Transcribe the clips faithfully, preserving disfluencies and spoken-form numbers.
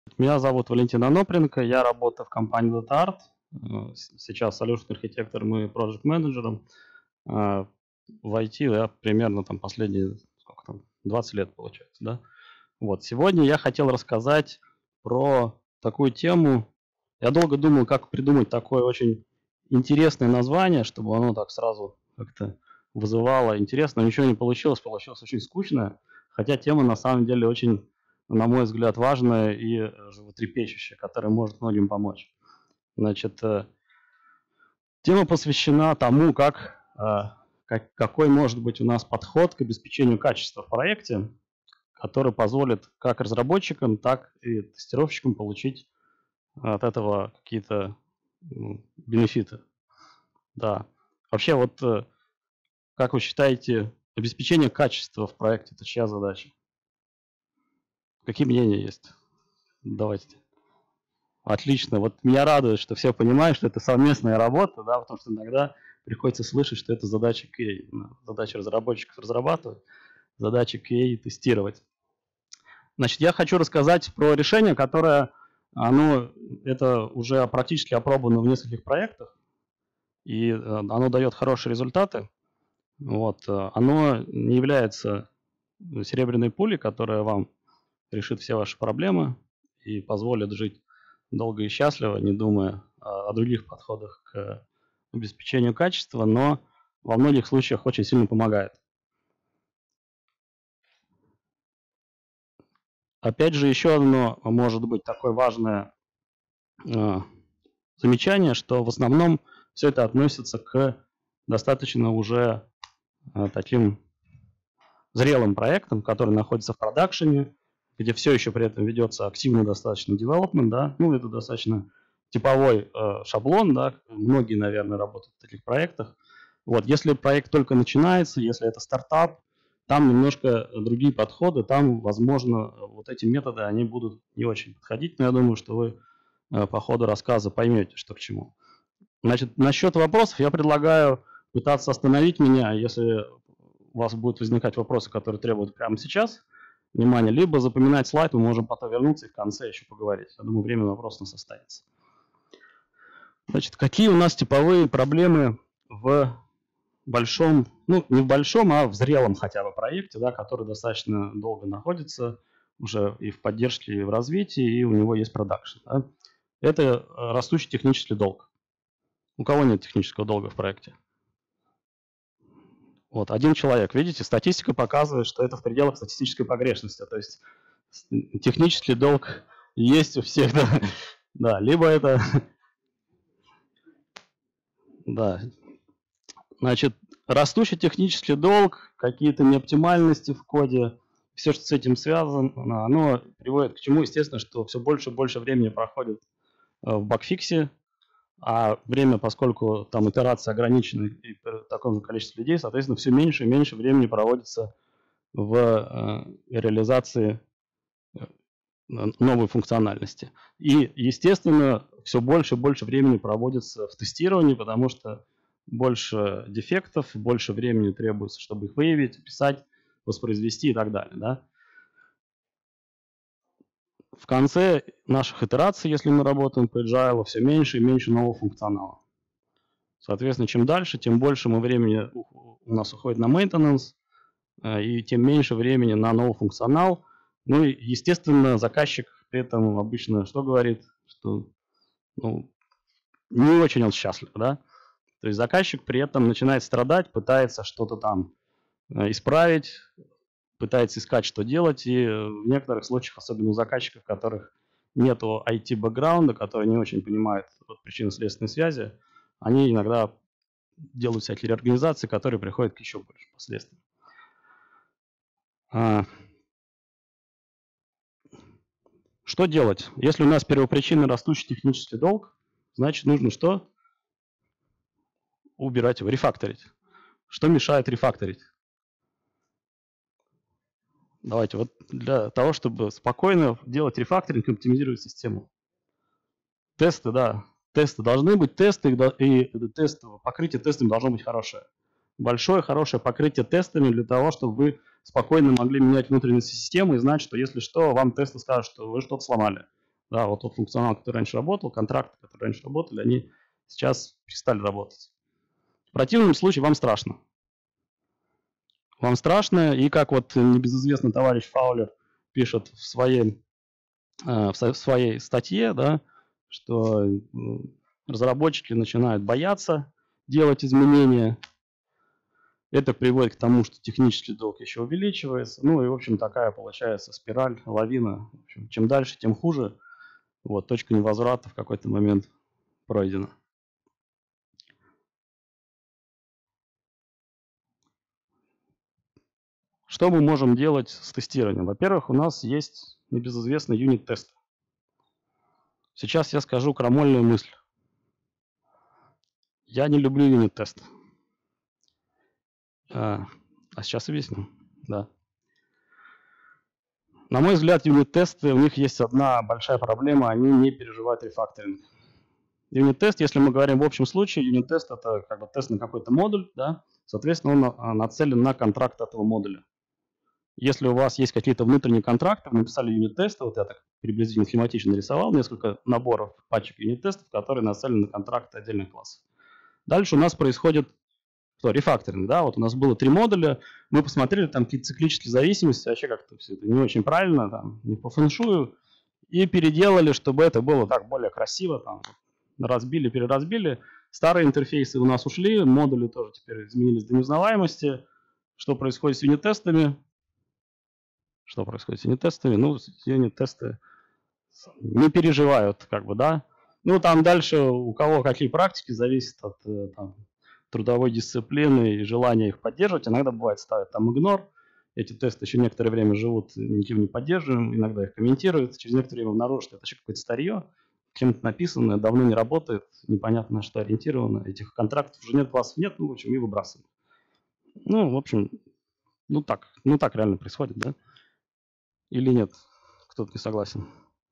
Меня зовут Валентин Анопренко, я работаю в компании DataArt, э, с- сейчас solution архитектором и project менеджером. В ай ти я примерно там последние сколько там, двадцать лет получается, да. Вот, сегодня я хотел рассказать про такую тему. Я долго думал, как придумать такое очень интересное название, чтобы оно так сразу как-то вызывало интерес, но ничего не получилось, получилось очень скучно, хотя тема на самом деле очень, на мой взгляд, важная и э, животрепещущая, которая может многим помочь. Значит, э, тема посвящена тому, как, э, как, какой может быть у нас подход к обеспечению качества в проекте, который позволит как разработчикам, так и тестировщикам получить от этого какие-то ну, бенефиты. Да. Вообще, вот э, как вы считаете, обеспечение качества в проекте – это чья задача? Какие мнения есть? Давайте. Отлично. Вот меня радует, что все понимают, что это совместная работа, да, потому что иногда приходится слышать, что это задача кью эй. Задача разработчиков разрабатывать, задача кью эй тестировать. Значит, я хочу рассказать про решение, которое, оно, это уже практически опробовано в нескольких проектах, и оно дает хорошие результаты. Вот. Оно не является серебряной пулей, которая вам решит все ваши проблемы и позволит жить долго и счастливо, не думая о других подходах к обеспечению качества, но во многих случаях очень сильно помогает. Опять же, еще одно может быть такое важное э, замечание, что в основном все это относится к достаточно уже э, таким зрелым проектам, которые находятся в продакшене, где все еще при этом ведется активный достаточно development, да, ну, это достаточно типовой э, шаблон, да, многие, наверное, работают в таких проектах. Вот, если проект только начинается, если это стартап, там немножко другие подходы, там, возможно, вот эти методы, они будут не очень подходить, но я думаю, что вы э, по ходу рассказа поймете, что к чему. Значит, насчет вопросов я предлагаю пытаться остановить меня, если у вас будут возникать вопросы, которые требуют прямо сейчас внимания, либо запоминать слайд, мы можем потом вернуться и в конце еще поговорить. Я думаю, время на вопрос у нас останется. Значит, какие у нас типовые проблемы в большом, ну, не в большом, а в зрелом хотя бы проекте, да, который достаточно долго находится уже и в поддержке, и в развитии, и у него есть продакшн. Да? Это растущий технический долг. У кого нет технического долга в проекте? Вот, один человек. Видите, статистика показывает, что это в пределах статистической погрешности. То есть технический долг есть у всех, да. Да, либо это... Да. Значит, растущий технический долг, какие-то неоптимальности в коде, все, что с этим связано, оно приводит к чему, естественно, что все больше и больше времени проходит в багфиксе, а время, поскольку там итерации ограничены и таком же количестве людей, соответственно, все меньше и меньше времени проводится в э, реализации новой функциональности. И, естественно, все больше и больше времени проводится в тестировании, потому что больше дефектов, больше времени требуется, чтобы их выявить, описать, воспроизвести и так далее. Да? В конце наших итераций, если мы работаем по Agile, все меньше и меньше нового функционала. Соответственно, чем дальше, тем больше мы времени у нас уходит на maintenance, и тем меньше времени на новый функционал. Ну и, естественно, заказчик при этом обычно что говорит? Что ну, не очень он счастлив, да? То есть заказчик при этом начинает страдать, пытается что-то там исправить, пытается искать, что делать, и в некоторых случаях, особенно у заказчиков, у которых нет ай ти-бэкграунда, которые не очень понимают вот, причинно-следственной связи, они иногда делают всякие реорганизации, которые приходят к еще большим последствиям. Что делать? Если у нас первопричинный растущий технический долг, значит нужно что? Убирать его, рефакторить. Что мешает рефакторить? Давайте, вот для того, чтобы спокойно делать рефакторинг и оптимизировать систему. Тесты, да. Тесты должны быть, тесты, и тест, покрытие тестами должно быть хорошее. Большое, хорошее покрытие тестами для того, чтобы вы спокойно могли менять внутреннюю систему и знать, что если что, вам тесты скажут, что вы что-то сломали. Да, вот тот функционал, который раньше работал, контракты, которые раньше работали, они сейчас перестали работать. В противном случае вам страшно. Вам страшно, и как вот небезызвестный товарищ Фаулер пишет в своей, в своей статье, да, что разработчики начинают бояться делать изменения. Это приводит к тому, что технический долг еще увеличивается. Ну и, в общем, такая получается спираль, лавина. В общем, чем дальше, тем хуже. Вот, точка невозврата в какой-то момент пройдена. Что мы можем делать с тестированием? Во-первых, у нас есть небезызвестный юнит-тест. Сейчас я скажу крамольную мысль. Я не люблю юнит-тест. А, а сейчас объясню. Да. На мой взгляд, юнит-тесты, у них есть одна большая проблема, они не переживают рефакторинг. Юнит-тест, если мы говорим в общем случае, юнит-тест это как бы тест на какой-то модуль, да, соответственно, он нацелен на контракт этого модуля. Если у вас есть какие-то внутренние контракты, вы написали юнит-тесты, вот я так приблизительно схематично нарисовал несколько наборов пачек юнит-тестов, которые нацелены на контракты отдельных классов. Дальше у нас происходит что, рефакторинг, да, вот у нас было три модуля, мы посмотрели там какие-то циклические зависимости, вообще как-то все это не очень правильно, там, не по фэншую, и переделали, чтобы это было так более красиво, там, разбили, переразбили. Старые интерфейсы у нас ушли, модули тоже теперь изменились до неузнаваемости. Что происходит с юнит-тестами? Что происходит с юнит-тестами? Ну, юнит-тесты не переживают, как бы, да. Ну, там дальше у кого какие практики, зависит от там, трудовой дисциплины и желания их поддерживать. Иногда бывает ставят там игнор. Эти тесты еще некоторое время живут, никем не поддерживаем, иногда их комментируют. Через некоторое время обнаружат, что это еще какое-то старье, кем-то написано, давно не работает, непонятно на что ориентировано. Этих контрактов уже нет, классов нет, ну, в общем, и выбрасывают. Ну, в общем, ну так, ну так реально происходит, да? Или нет? Кто-то не согласен.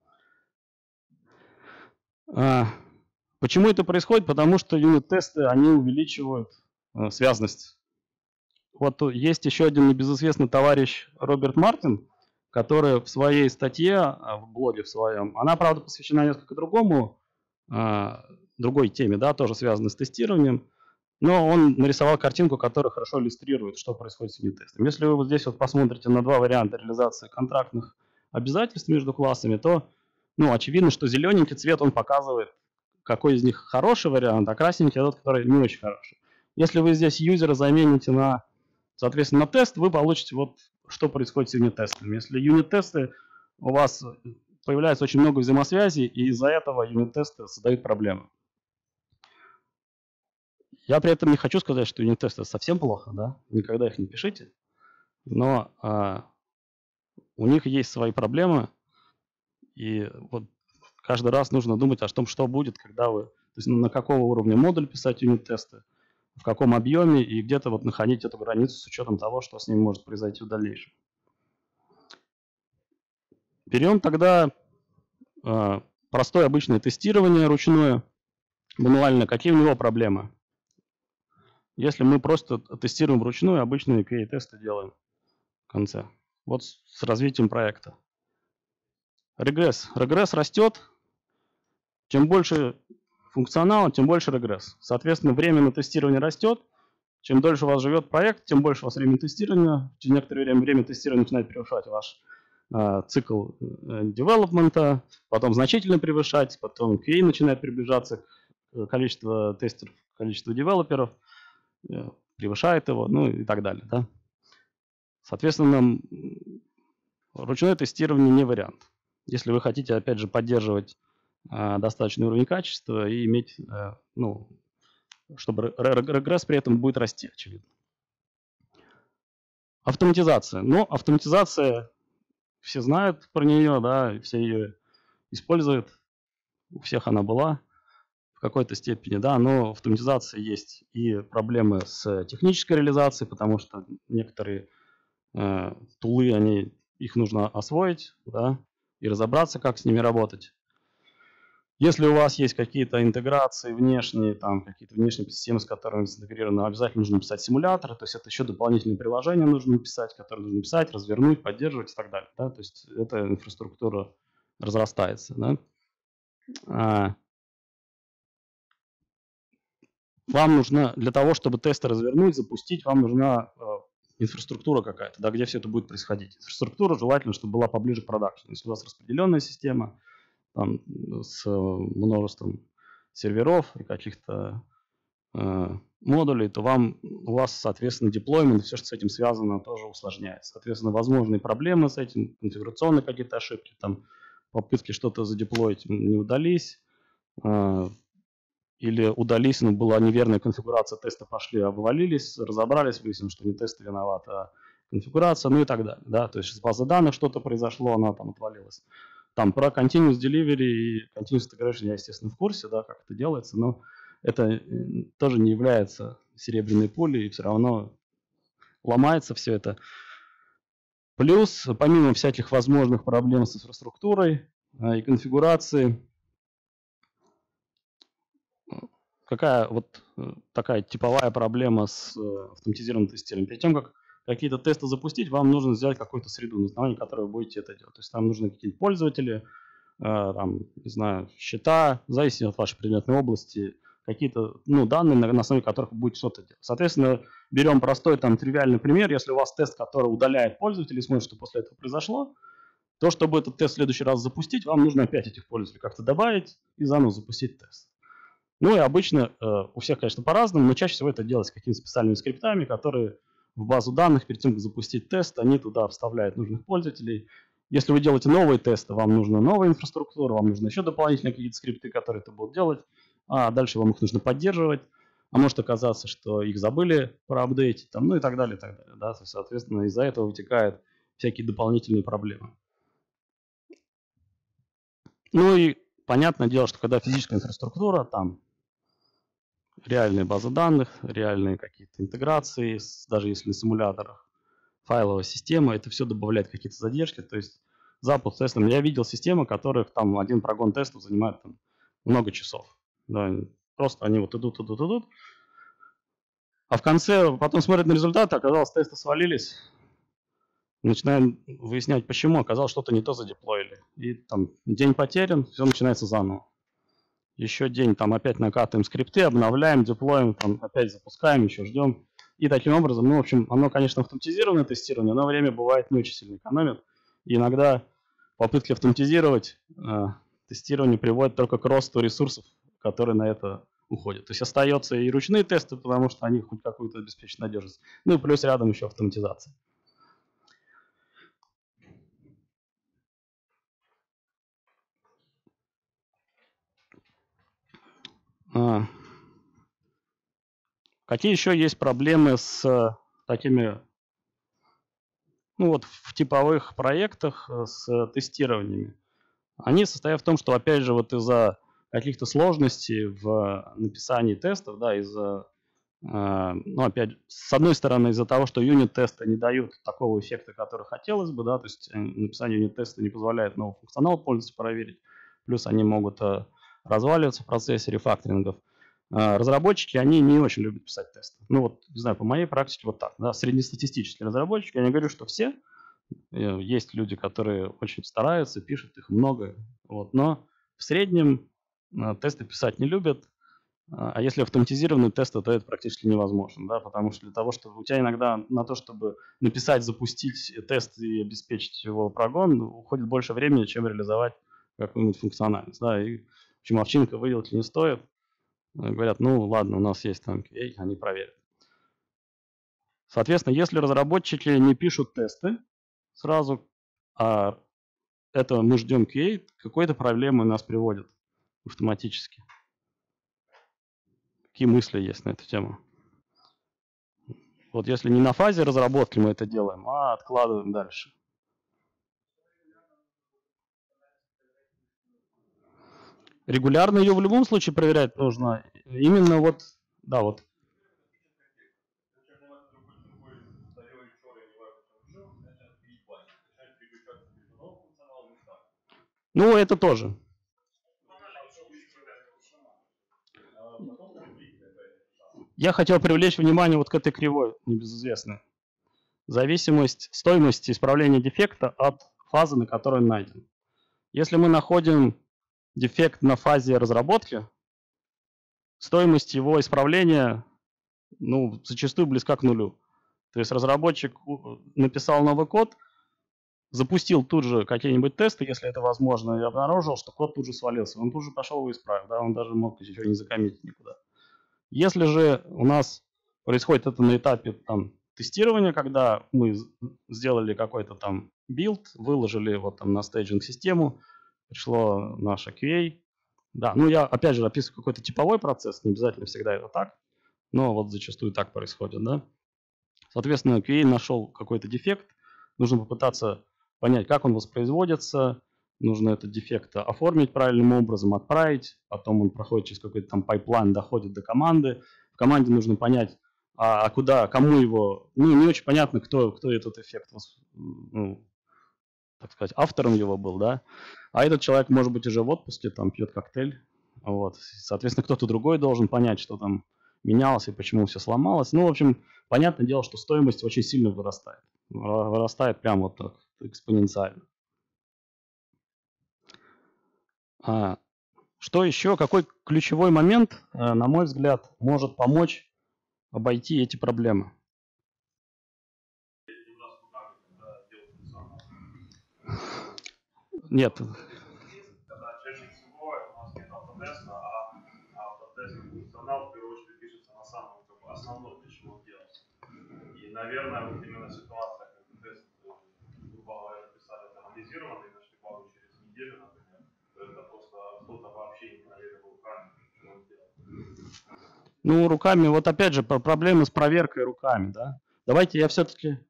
А, почему это происходит? Потому что юнит-тесты, они увеличивают а, связность. Вот есть еще один небезызвестный товарищ Роберт Мартин, который в своей статье, в блоге в своем, она, правда, посвящена несколько другому, а, другой теме, да, тоже связанной с тестированием, но он нарисовал картинку, которая хорошо иллюстрирует, что происходит с юнит-тестом. Если вы вот здесь вот посмотрите на два варианта реализации контрактных обязательств между классами, то, ну, очевидно, что зелененький цвет, он показывает, какой из них хороший вариант, а красненький тот, который не очень хороший. Если вы здесь юзера замените на, соответственно, на тест, вы получите вот, что происходит с юнит-тестами. Если юнит-тесты, у вас появляется очень много взаимосвязей, и из-за этого юнит-тесты создают проблемы. Я при этом не хочу сказать, что юнит-тесты совсем плохо, да, никогда их не пишите, но а, у них есть свои проблемы, и вот каждый раз нужно думать о том, что будет, когда вы, то есть на какого уровня модуль писать юнит-тесты, в каком объеме, и где-то вот находить эту границу с учетом того, что с ним может произойти в дальнейшем. Берем тогда а, простое обычное тестирование ручное, мануально, какие у него проблемы. Если мы просто тестируем вручную, обычные кью эй-тесты делаем в конце. Вот с развитием проекта. Регресс. Регресс растет. Чем больше функционала, тем больше регресс. Соответственно, время на тестирование растет. Чем дольше у вас живет проект, тем больше у вас времени тестирования. Через некоторое время время тестирования начинает превышать ваш э, цикл девелопмента, потом значительно превышать, потом кью эй начинает приближаться к количеству тестеров, количеству девелоперов, э, превышает его, ну и так далее. Да? Соответственно, ручное тестирование не вариант. Если вы хотите, опять же, поддерживать э, достаточный уровень качества и иметь, э, ну, чтобы регресс при этом будет расти, очевидно. Автоматизация. Ну, автоматизация, все знают про нее, да, все ее используют, у всех она была в какой-то степени, да, но автоматизация есть и проблемы с технической реализацией, потому что некоторые э, тулы, они, их нужно освоить, да, и разобраться, как с ними работать. Если у вас есть какие-то интеграции внешние, там какие-то внешние системы, с которыми интегрированы, обязательно нужно писать симуляторы, то есть это еще дополнительные приложения нужно писать, которые нужно писать, развернуть, поддерживать и так далее. Да? То есть это инфраструктура разрастается. Да? А, вам нужно, для того, чтобы тесты развернуть, запустить, вам нужна а, инфраструктура какая-то, да, где все это будет происходить. Инфраструктура желательно, чтобы была поближе к продакшену. Если у вас распределенная система там, с множеством серверов и каких-то э, модулей, то вам, у вас, соответственно, деплоймент, все, что с этим связано, тоже усложняется. Соответственно, возможные проблемы с этим, конфигурационные какие-то ошибки, там, попытки что-то задеплоить не удались, э, или удались, но была неверная конфигурация, тесты пошли, обвалились, разобрались, выяснилось, что не тесты виноваты, а конфигурация, ну и так далее. Да? То есть с базы данных что-то произошло, она там отвалилась. Там про continuous delivery и continuous integration я, естественно, в курсе, да, как это делается, но это тоже не является серебряной пулей, и все равно ломается все это. Плюс, помимо всяких возможных проблем с инфраструктурой и конфигурацией, какая вот такая типовая проблема с автоматизированным тестированием? Перед тем, как какие-то тесты запустить, вам нужно сделать какую-то среду, на основании которой вы будете это делать. То есть там нужны какие-то пользователи, там, не знаю, счета, в зависимости от вашей предметной области, какие-то ну, данные, на основе которых вы будете что-то делать. Соответственно, берем простой там тривиальный пример. Если у вас тест, который удаляет пользователей, смотрит, что после этого произошло, то, чтобы этот тест в следующий раз запустить, вам нужно опять этих пользователей как-то добавить и заново запустить тест. Ну и обычно э, у всех, конечно, по-разному, но чаще всего это делается какими-то специальными скриптами, которые в базу данных, перед тем, как запустить тест, они туда вставляют нужных пользователей. Если вы делаете новые тесты, вам нужна новая инфраструктура, вам нужны еще дополнительные какие-то скрипты, которые это будут делать, а дальше вам их нужно поддерживать, а может оказаться, что их забыли проапдейтить, там, ну и так далее, и так далее. Да? Соответственно, из-за этого вытекают всякие дополнительные проблемы. Ну и понятное дело, что когда физическая инфраструктура, там реальные базы данных, реальные какие-то интеграции, даже если на симуляторах, файловая система, это все добавляет какие-то задержки. То есть запуск тестом. Я видел системы, которых там один прогон тестов занимает там, много часов. Да, просто они вот идут, идут, идут. А в конце потом смотрят на результаты, оказалось, тесты свалились. Начинаем выяснять, почему. Оказалось, что-то не то задеплоили. И там день потерян, все начинается заново. Еще день, там опять накатываем скрипты, обновляем, деплоим, там опять запускаем, еще ждем. И таким образом, ну, в общем, оно, конечно, автоматизированное тестирование, но время бывает не очень сильно экономит. И иногда попытки автоматизировать э, тестирование приводят только к росту ресурсов, которые на это уходят. То есть остается и ручные тесты, потому что они хоть какую-то обеспечат надежность. Ну и плюс рядом еще автоматизация. А. Какие еще есть проблемы с такими, ну вот в типовых проектах с тестированиями? Они состоят в том, что, опять же, вот из-за каких-то сложностей в написании тестов, да, из-за, ну, опять, с одной стороны, из-за того, что юнит-тесты не дают такого эффекта, который хотелось бы, да, то есть написание юнит-теста не позволяет новый функционал полностью проверить, плюс они могут разваливаться в процессе рефакторингов. Разработчики, они не очень любят писать тесты. Ну вот, не знаю, по моей практике вот так, да, среднестатистические разработчики, я не говорю, что все, есть люди, которые очень стараются, пишут их много, вот, но в среднем тесты писать не любят, а если автоматизированные тесты, то это практически невозможно, да, потому что для того, чтобы у тебя иногда на то, чтобы написать, запустить тест и обеспечить его прогон, уходит больше времени, чем реализовать какую-нибудь функциональность, да, и в общем, овчинка выделать не стоит. Говорят, ну ладно, у нас есть там кью эй, они проверят. Соответственно, если разработчики не пишут тесты сразу, а это мы ждем кью эй, какой-то проблемы нас приводят автоматически. Какие мысли есть на эту тему? Вот если не на фазе разработки мы это делаем, а откладываем дальше. Регулярно ее в любом случае проверять нужно. Именно вот, да, вот. Ну, это тоже. Я хотел привлечь внимание вот к этой кривой, небезызвестной. Зависимость стоимости исправления дефекта от фазы, на которой он найден. Если мы находим дефект на фазе разработки, стоимость его исправления ну, зачастую близка к нулю. То есть разработчик написал новый код, запустил тут же какие-нибудь тесты, если это возможно, и обнаружил, что код тут же свалился. Он тут же пошел его исправил, да, он даже мог еще не закоммитить никуда. Если же у нас происходит это на этапе там, тестирования, когда мы сделали какой-то там билд, выложили его там на стейджинг-систему, пришло наше кью эй. Да, ну я опять же описываю какой-то типовой процесс, не обязательно всегда это так, но вот зачастую так происходит, да. Соответственно, кью эй нашел какой-то дефект, нужно попытаться понять, как он воспроизводится, нужно этот дефект оформить правильным образом, отправить, потом он проходит через какой-то там пайплайн, доходит до команды. В команде нужно понять, а, а куда, кому его, ну не очень понятно, кто, кто этот эффект, ну, так сказать, автором его был, да, а этот человек может быть уже в отпуске, там пьет коктейль, вот, соответственно, кто-то другой должен понять, что там менялось и почему все сломалось. Ну, в общем, понятное дело, что стоимость очень сильно вырастает, вырастает прямо вот так экспоненциально. А, что еще? Какой ключевой момент, на мой взгляд, может помочь обойти эти проблемы? Нет. Когда чаще всего у нас нет автотеста, а автотест функционал в первую очередь пишется на самом как бы, основном, для чего он делался. И, наверное, вот именно ситуация, когда тест, грубо говоря, написали автоматизированный, нашли багу через неделю, например, то это просто кто-то вообще не проверил руками, что он делал. Ну, руками, вот опять же, проблемы с проверкой руками, да? Давайте я все-таки...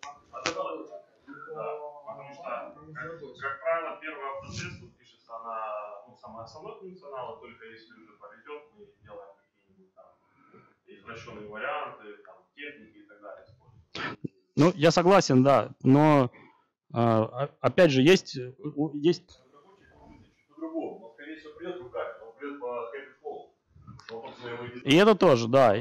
Как правило, первый автотест тут пишется на ну, самый основной функционал, только если уже повезет, мы делаем какие-нибудь там извращенные варианты, там, техники и так далее. Ну, я согласен, да, но э, опять же, есть... есть... По-другому, но, скорее всего, придет руками, он придет по happy flow. И это тоже, да.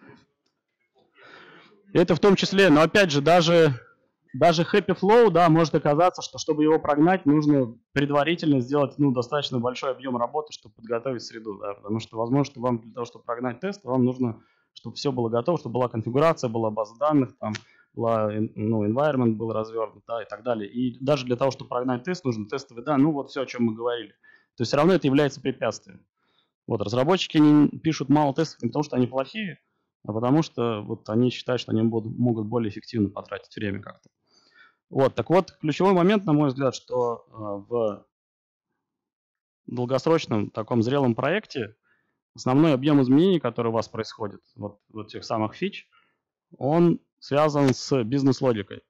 Это в том числе, но опять же, даже... Даже Happy Flow, да, может оказаться, что чтобы его прогнать, нужно предварительно сделать ну, достаточно большой объем работы, чтобы подготовить среду. Да, потому что, возможно, что вам для того, чтобы прогнать тест, вам нужно, чтобы все было готово, чтобы была конфигурация, была база данных, там, была, ну, environment был развернут, да, и так далее. И даже для того, чтобы прогнать тест, нужно тестовые данные, ну, вот все, о чем мы говорили. То есть все равно это является препятствием. Вот, разработчики не пишут мало тестов не потому, что они плохие, а потому что вот они считают, что они будут, могут более эффективно потратить время как-то. Вот, так вот, ключевой момент, на мой взгляд, что э, в долгосрочном таком зрелом проекте основной объем изменений, который у вас происходит, вот, вот тех самых фич, он связан с бизнес-логикой.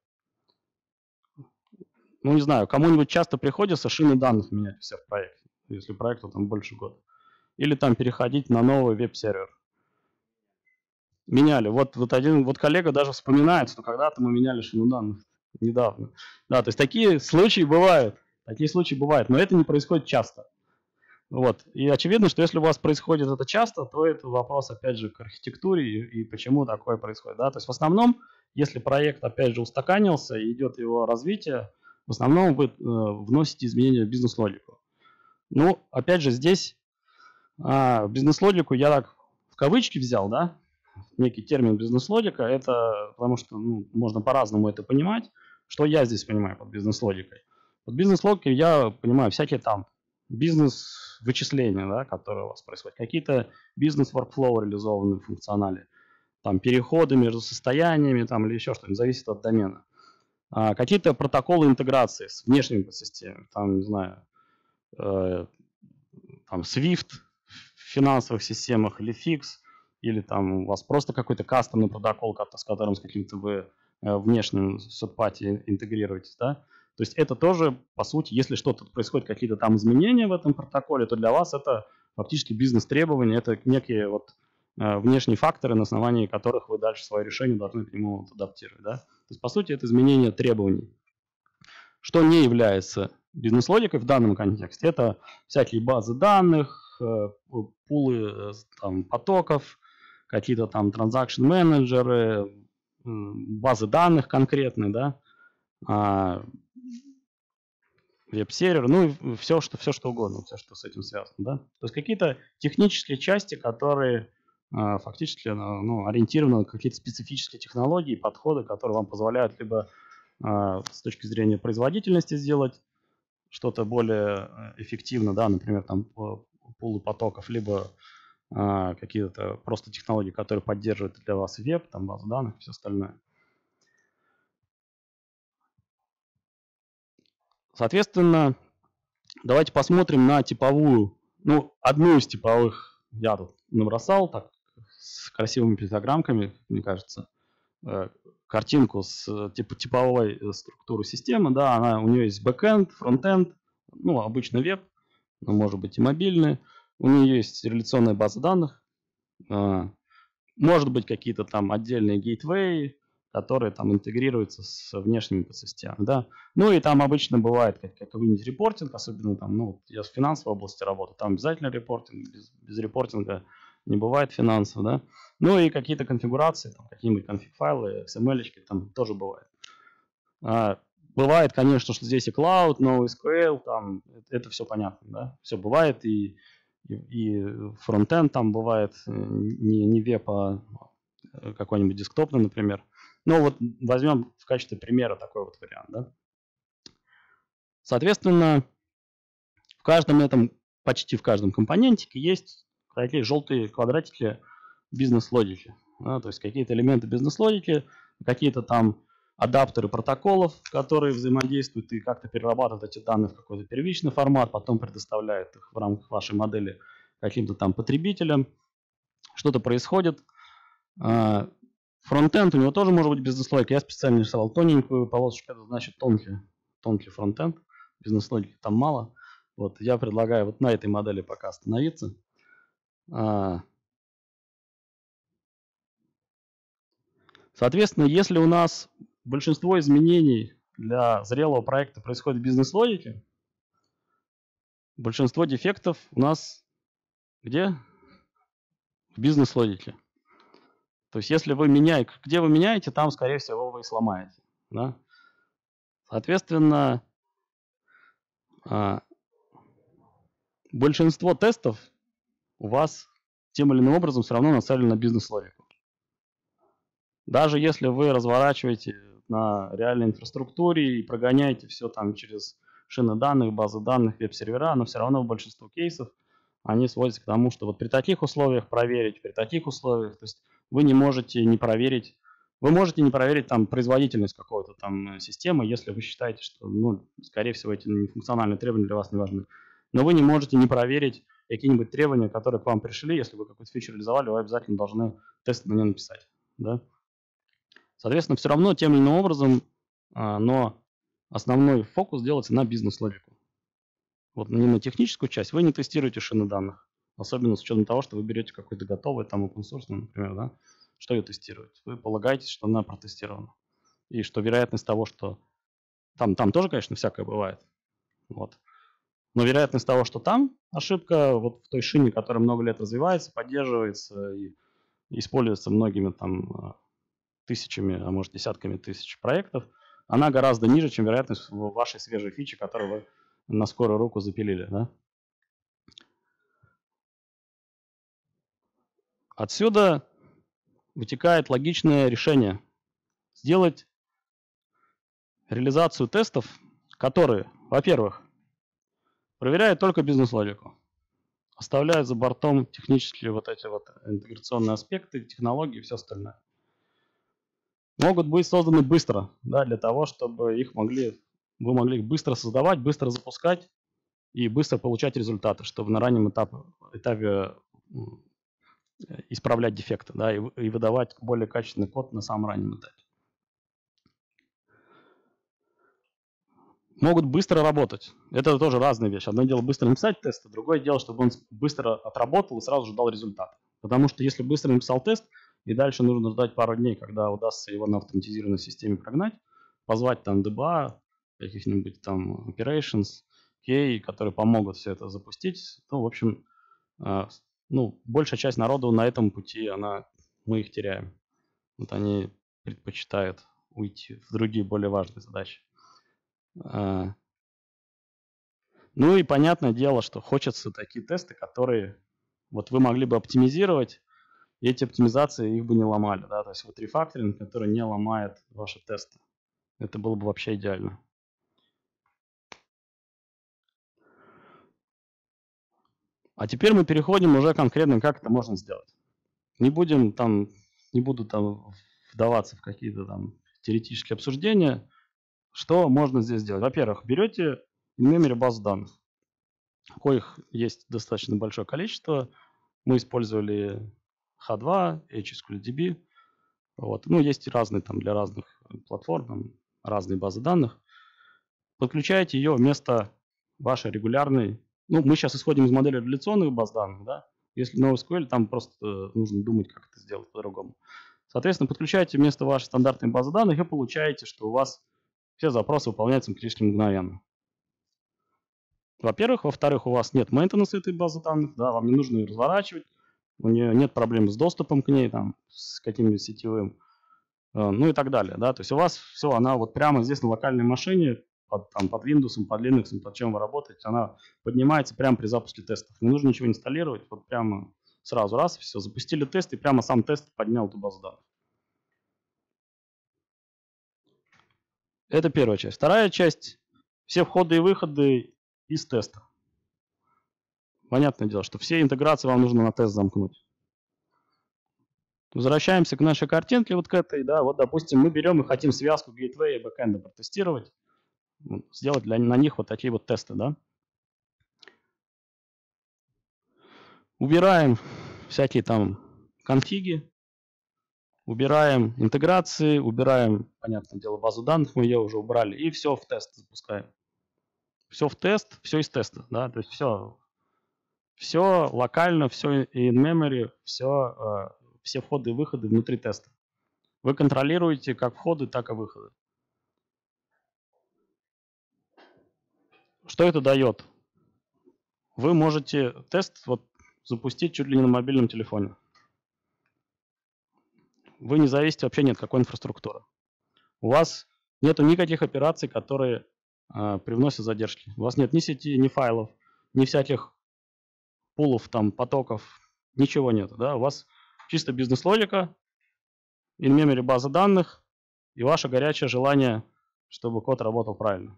Ну, не знаю, кому-нибудь часто приходится шины данных менять у себя в проекте, если проекту там больше года. Или там переходить на новый веб-сервер. Меняли. Вот, вот один вот коллега даже вспоминает, что когда-то мы меняли шину данных. Недавно. Да, то есть такие случаи бывают. Такие случаи бывают, но это не происходит часто. Вот. И очевидно, что если у вас происходит это часто, то это вопрос, опять же, к архитектуре и, и почему такое происходит. Да? То есть в основном, если проект, опять же, устаканился и идет его развитие, в основном вы э, вносите изменения в бизнес-логику. Ну, опять же, здесь а, бизнес-логику я так в кавычки взял, да, некий термин бизнес-логика, это потому что ну, можно по-разному это понимать. Что я здесь понимаю под бизнес-логикой? Под бизнес-логикой я понимаю всякие там бизнес-вычисления, да, которые у вас происходят, какие-то бизнес-workflow реализованные в функционале, там переходы между состояниями там, или еще что-нибудь, зависит от домена. А, какие-то протоколы интеграции с внешними системами, там, не знаю, э, там Swift в финансовых системах или Fix, или там у вас просто какой-то кастомный протокол, с которым с каким-то вы э, внешним third-party интегрируетесь, да. То есть это тоже, по сути, если что-то происходит, какие-то там изменения в этом протоколе, то для вас это фактически бизнес-требования, это некие вот э, внешние факторы, на основании которых вы дальше свое решение должны к нему вот адаптировать, да. То есть, по сути, это изменение требований. Что не является бизнес-логикой в данном контексте, это всякие базы данных, э, пулы там, потоков, какие-то там транзакшн-менеджеры, базы данных конкретные, да, а, веб-сервер, ну и все что, все, что угодно, все, что с этим связано. Да? То есть какие-то технические части, которые а, фактически ну, ориентированы на какие-то специфические технологии, подходы, которые вам позволяют либо а, с точки зрения производительности сделать что-то более эффективно, да, например, там пулы потоков, либо а, какие-то просто технологии, которые поддерживают для вас веб, там базу данных и все остальное. Соответственно, давайте посмотрим на типовую, ну, одну из типовых я тут набросал, так, с красивыми пиктограммками, мне кажется, картинку с типа, типовой структуры системы, да, она, у нее есть бэкэнд, фронтенд, ну, обычно веб, но может быть и мобильный, у нее есть реляционная база данных, может быть какие-то там отдельные гейтвеи, которые там интегрируются с внешними подсистемами, да. Ну и там обычно бывает как, какой-нибудь репортинг, особенно там, ну, я в финансовой области работаю, там обязательно репортинг, без, без репортинга не бывает финансов, да. Ну и какие-то конфигурации, там, какие-нибудь конфиг-файлы, икс эм эль-очки там тоже бывает. А, бывает, конечно, что здесь и Cloud, NoSQL, там, это, это все понятно, да. Все бывает, и, и, и фронтенд там бывает не, не веб, а какой-нибудь десктопный, например. Ну вот возьмем в качестве примера такой вот вариант, да. Соответственно, в каждом этом, почти в каждом компонентике есть такие желтые квадратики бизнес-логики. Да, то есть какие-то элементы бизнес-логики, какие-то там адаптеры протоколов, которые взаимодействуют и как-то перерабатывают эти данные в какой-то первичный формат, потом предоставляют их в рамках вашей модели каким-то там потребителям. Что-то происходит. Фронтенд у него тоже может быть бизнес-логика. Я специально рисовал тоненькую полосочку, это значит тонкий, тонкий фронтенд. Бизнес-логики там мало. Вот я предлагаю вот на этой модели пока остановиться. Соответственно, если у нас большинство изменений для зрелого проекта происходит в бизнес-логике, большинство дефектов у нас где? В бизнес-логике. То есть если вы меняете, где вы меняете, там, скорее всего, вы и сломаете. Да? Соответственно, большинство тестов у вас тем или иным образом все равно нацелено на бизнес-логику. Даже если вы разворачиваете на реальной инфраструктуре и прогоняете все там через шины данных, базы данных, веб-сервера, но все равно большинство кейсов они сводятся к тому, что вот при таких условиях проверить, при таких условиях, то есть вы не можете не проверить, вы можете не проверить там производительность какой-то там системы, если вы считаете, что, ну, скорее всего, эти функциональные требования для вас не важны. Но вы не можете не проверить какие-нибудь требования, которые к вам пришли, если вы какой-то фичу реализовали, вы обязательно должны тест на нее написать. Да? Соответственно, все равно тем или иным образом, но основной фокус делается на бизнес-логику. Вот не на техническую часть, вы не тестируете шины данных, особенно с учетом того, что вы берете какой-то готовый, там, open source, например, да, что ее тестировать. Вы полагаетесь, что она протестирована. И что вероятность того, что там, там тоже, конечно, всякое бывает. Вот. Но вероятность того, что там ошибка, вот в той шине, которая много лет развивается, поддерживается и используется многими там тысячами, а может десятками тысяч проектов, она гораздо ниже, чем вероятность вашей свежей фичи, которую вы на скорую руку запилили. Да? Отсюда вытекает логичное решение сделать реализацию тестов, которые, во-первых, проверяют только бизнес-логику, оставляют за бортом технические вот эти вот интеграционные аспекты, технологии и все остальное. Могут быть созданы быстро, да, для того, чтобы их могли, вы могли их быстро создавать, быстро запускать и быстро получать результаты, чтобы на раннем этапе, этапе исправлять дефекты, да, и, и выдавать более качественный код на самом раннем этапе. Могут быстро работать. Это тоже разные вещи. Одно дело быстро написать тест, а другое дело, чтобы он быстро отработал и сразу же дал результат. Потому что если быстро написал тест, и дальше нужно ждать пару дней, когда удастся его на автоматизированной системе прогнать, позвать там ди би эй, каких-нибудь там operations, кей, которые помогут все это запустить, то, в общем, ну, большая часть народу на этом пути, она, мы их теряем. Вот они предпочитают уйти в другие более важные задачи. Ну и понятное дело, что хочется такие тесты, которые вот вы могли бы оптимизировать, и эти оптимизации их бы не ломали. Да? То есть вот рефакторинг, который не ломает ваши тесты. Это было бы вообще идеально. А теперь мы переходим уже конкретно, как это можно сделать. Не будем там, не буду там вдаваться в какие-то там теоретические обсуждения. Что можно здесь сделать? Во-первых, берете in-memory базу данных, коих есть достаточно большое количество. Мы использовали эйч два, эйч эс кью эль ди би. Вот. Ну, есть разные там для разных платформ, там, разные базы данных. Подключаете ее вместо вашей регулярной. Ну, мы сейчас исходим из модели реляционных баз данных, да. Если NoSQL, там просто нужно думать, как это сделать по-другому. Соответственно, подключаете вместо вашей стандартной базы данных и получаете, что у вас все запросы выполняются практически мгновенно. Во-первых. Во-вторых, у вас нет мейнтенанса этой базы данных, да, вам не нужно ее разворачивать, у нее нет проблем с доступом к ней, там, с каким-нибудь сетевым, э, ну и так далее. Да. То есть у вас все, она вот прямо здесь на локальной машине, под, там, под Windows, под Linux, под чем вы работаете, она поднимается прямо при запуске тестов. Не нужно ничего инсталлировать, вот прямо сразу раз, все, запустили тест, и прямо сам тест поднял эту базу данных. Это первая часть. Вторая часть – все входы и выходы из теста. Понятное дело, что все интеграции вам нужно на тест замкнуть. Возвращаемся к нашей картинке, вот к этой, да, вот, допустим, мы берем и хотим связку gateway и бэкэнда протестировать, сделать для, на них вот такие вот тесты, да. Убираем всякие там конфиги, убираем интеграции, убираем, понятное дело, базу данных, мы ее уже убрали, и все в тест запускаем. Все в тест, все из теста, да, то есть все, все локально, все in memory, все, все входы и выходы внутри теста. Вы контролируете как входы, так и выходы. Что это дает? Вы можете тест вот запустить чуть ли не на мобильном телефоне. Вы не зависите вообще ни от какой инфраструктуры. У вас нет никаких операций, которые э, привносят задержки. У вас нет ни сети, ни файлов, ни всяких пулов, там, потоков, ничего нет. Да? У вас чисто бизнес-логика, in-memory база данных и ваше горячее желание, чтобы код работал правильно.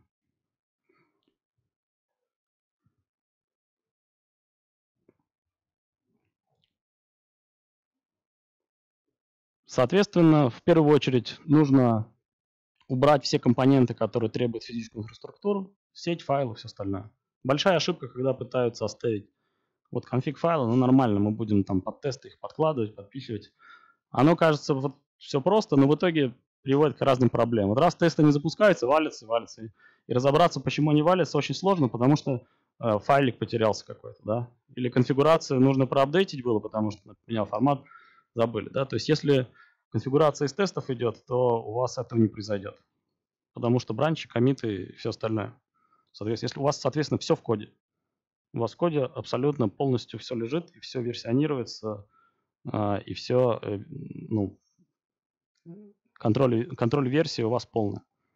Соответственно, в первую очередь нужно убрать все компоненты, которые требуют физическую инфраструктуру, сеть, файлы, все остальное. Большая ошибка, когда пытаются оставить вот конфиг файлы, ну нормально, мы будем там под тесты их подкладывать, подписывать. Оно кажется вот все просто, но в итоге приводит к разным проблемам. Вот раз тесты не запускаются, валятся, валятся. И разобраться, почему они валятся, очень сложно, потому что э, файлик потерялся какой-то, да. Или конфигурацию нужно проапдейтить было, потому что поменял формат, забыли, да. То есть если конфигурация из тестов идет, то у вас этого не произойдет. Потому что бранчи, коммиты и все остальное. Соответственно, если у вас, соответственно, все в коде. У вас в коде абсолютно полностью все лежит, и все версионируется, и все, ну, контроль, контроль версии у вас полный.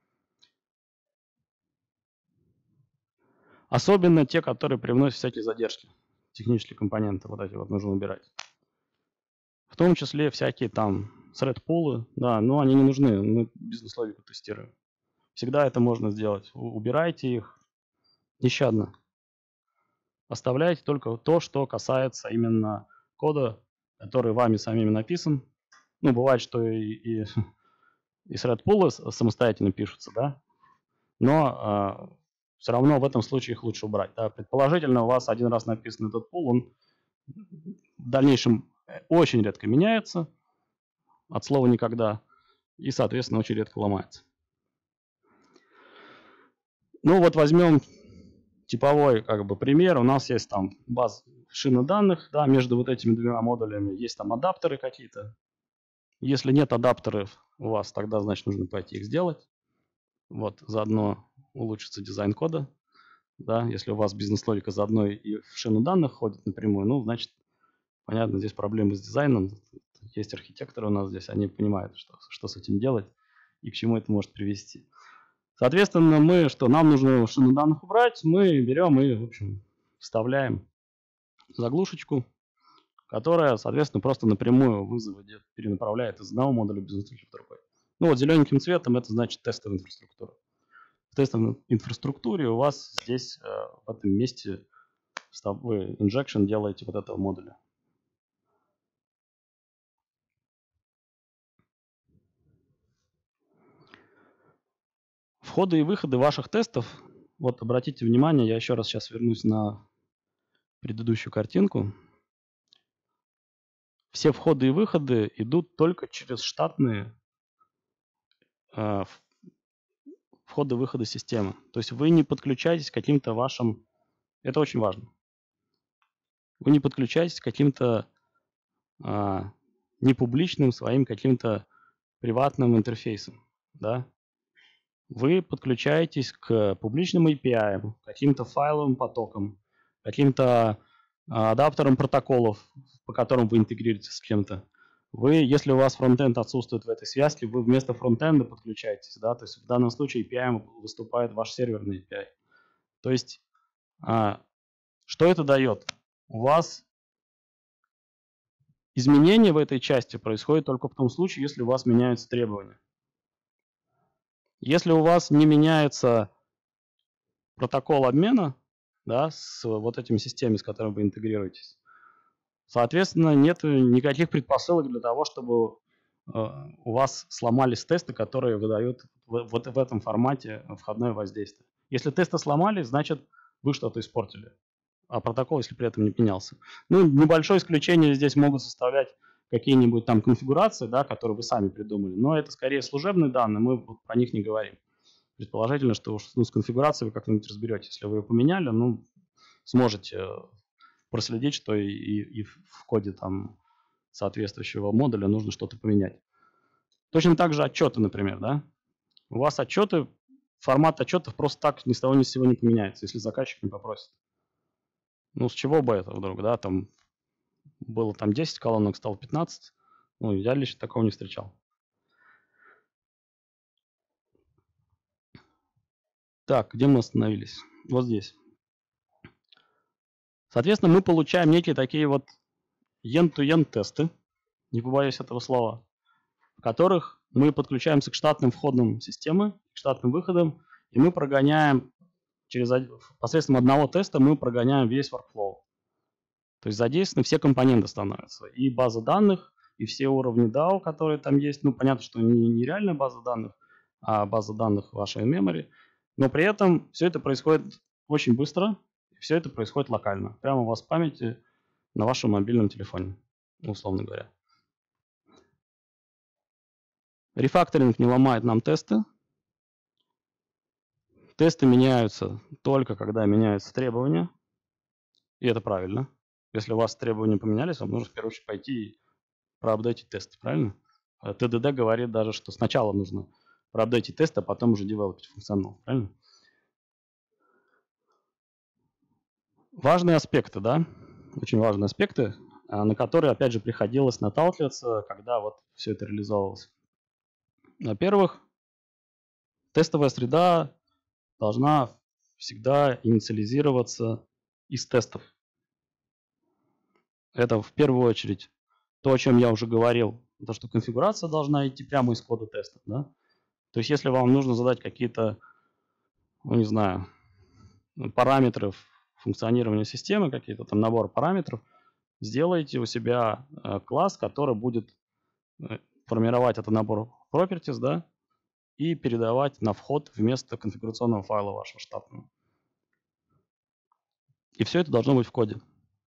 Особенно те, которые привносят всякие задержки. Технические компоненты вот эти вот нужно убирать. В том числе всякие там thread-пулы, да, но они не нужны, мы бизнес-логику тестируем. Всегда это можно сделать. Убирайте их нещадно. Оставляйте только то, что касается именно кода, который вами самими написан. Ну, бывает, что и, и, и thread-пулы самостоятельно пишутся, да, но а, все равно в этом случае их лучше убрать. Да. Предположительно, у вас один раз написан этот пул, он в дальнейшем очень редко меняется, от слова никогда, и, соответственно, очень редко ломается. Ну вот возьмем типовой как бы пример. У нас есть там база шина данных, да, между вот этими двумя модулями есть там адаптеры какие-то. Если нет адаптеров у вас, тогда, значит, нужно пойти их сделать. Вот, заодно улучшится дизайн кода. Да, если у вас бизнес-логика заодно и в шину данных ходит напрямую, ну, значит, понятно, здесь проблемы с дизайном. Есть архитекторы у нас здесь, они понимают, что, что с этим делать и к чему это может привести. Соответственно, мы, что нам нужно шину данных убрать, мы берем и, в общем, вставляем заглушечку, которая, соответственно, просто напрямую вызов перенаправляет из одного модуля бизнес-ключа в другой. Ну вот зелененьким цветом это значит тестовая инфраструктура. В тестовой инфраструктуре у вас здесь, в этом месте, вы injection делаете вот этого модуля. Входы и выходы ваших тестов, вот обратите внимание, я еще раз сейчас вернусь на предыдущую картинку. Все входы и выходы идут только через штатные э, входы-выходы системы. То есть вы не подключаетесь к каким-то вашим... Это очень важно. Вы не подключаетесь к каким-то э, непубличным своим каким-то приватным интерфейсам. Да? Вы подключаетесь к публичным эй пи ай, каким-то файловым потокам, каким-то адаптерам протоколов, по которым вы интегрируетесь с кем-то. Вы, если у вас фронтенд отсутствует в этой связке, вы вместо фронтенда подключаетесь. Да? То есть в данном случае эй пи ай выступает ваш серверный эй пи ай. То есть а, что это дает? У вас изменения в этой части происходят только в том случае, если у вас меняются требования. Если у вас не меняется протокол обмена, да, с вот этими системами, с которыми вы интегрируетесь, соответственно, нет никаких предпосылок для того, чтобы э, у вас сломались тесты, которые выдают в, вот в этом формате входное воздействие. Если тесты сломались, значит, вы что-то испортили, а протокол, если при этом не менялся. Ну, небольшое исключение здесь могут составлять какие-нибудь там конфигурации, да, которые вы сами придумали, но это скорее служебные данные, мы про них не говорим. Предположительно, что уж, ну, с конфигурацией вы как-нибудь разберетесь. Если вы ее поменяли, ну, сможете проследить, что и, и, и в коде там соответствующего модуля нужно что-то поменять. Точно так же отчеты, например, да? У вас отчеты, формат отчетов просто так ни с того ни с сего не поменяется, если заказчик не попросит. Ну, с чего бы это вдруг, да? Там было там десять колонок, стало пятнадцать. Ну, я лично такого не встречал. Так, где мы остановились? Вот здесь. Соответственно, мы получаем некие такие вот end-to-end тесты, не побоюсь этого слова, в которых мы подключаемся к штатным входам системы, к штатным выходам, и мы прогоняем через посредством одного теста мы прогоняем весь workflow. То есть задействованы все компоненты становятся. И база данных, и все уровни дао, которые там есть. Ну, понятно, что не, не реальная база данных, а база данных вашей memory. Но при этом все это происходит очень быстро, и все это происходит локально. Прямо у вас в памяти на вашем мобильном телефоне, условно говоря. Рефакторинг не ломает нам тесты. Тесты меняются только когда меняются требования. И это правильно. Если у вас требования поменялись, вам нужно в первую очередь пойти и проапдейтить тесты, правильно? ти ди ди говорит даже, что сначала нужно проапдейтить тесты, а потом уже девелопить функционал, правильно? Важные аспекты, да? Очень важные аспекты, на которые, опять же, приходилось наталкиваться, когда вот все это реализовывалось. Во-первых, тестовая среда должна всегда инициализироваться из тестов. Это в первую очередь то, о чем я уже говорил, то, что конфигурация должна идти прямо из кода тестов. Да? То есть если вам нужно задать какие-то, ну не знаю, параметры функционирования системы, какие-то там набор параметров, сделайте у себя класс, который будет формировать этот набор properties, да, и передавать на вход вместо конфигурационного файла вашего штатного. И все это должно быть в коде.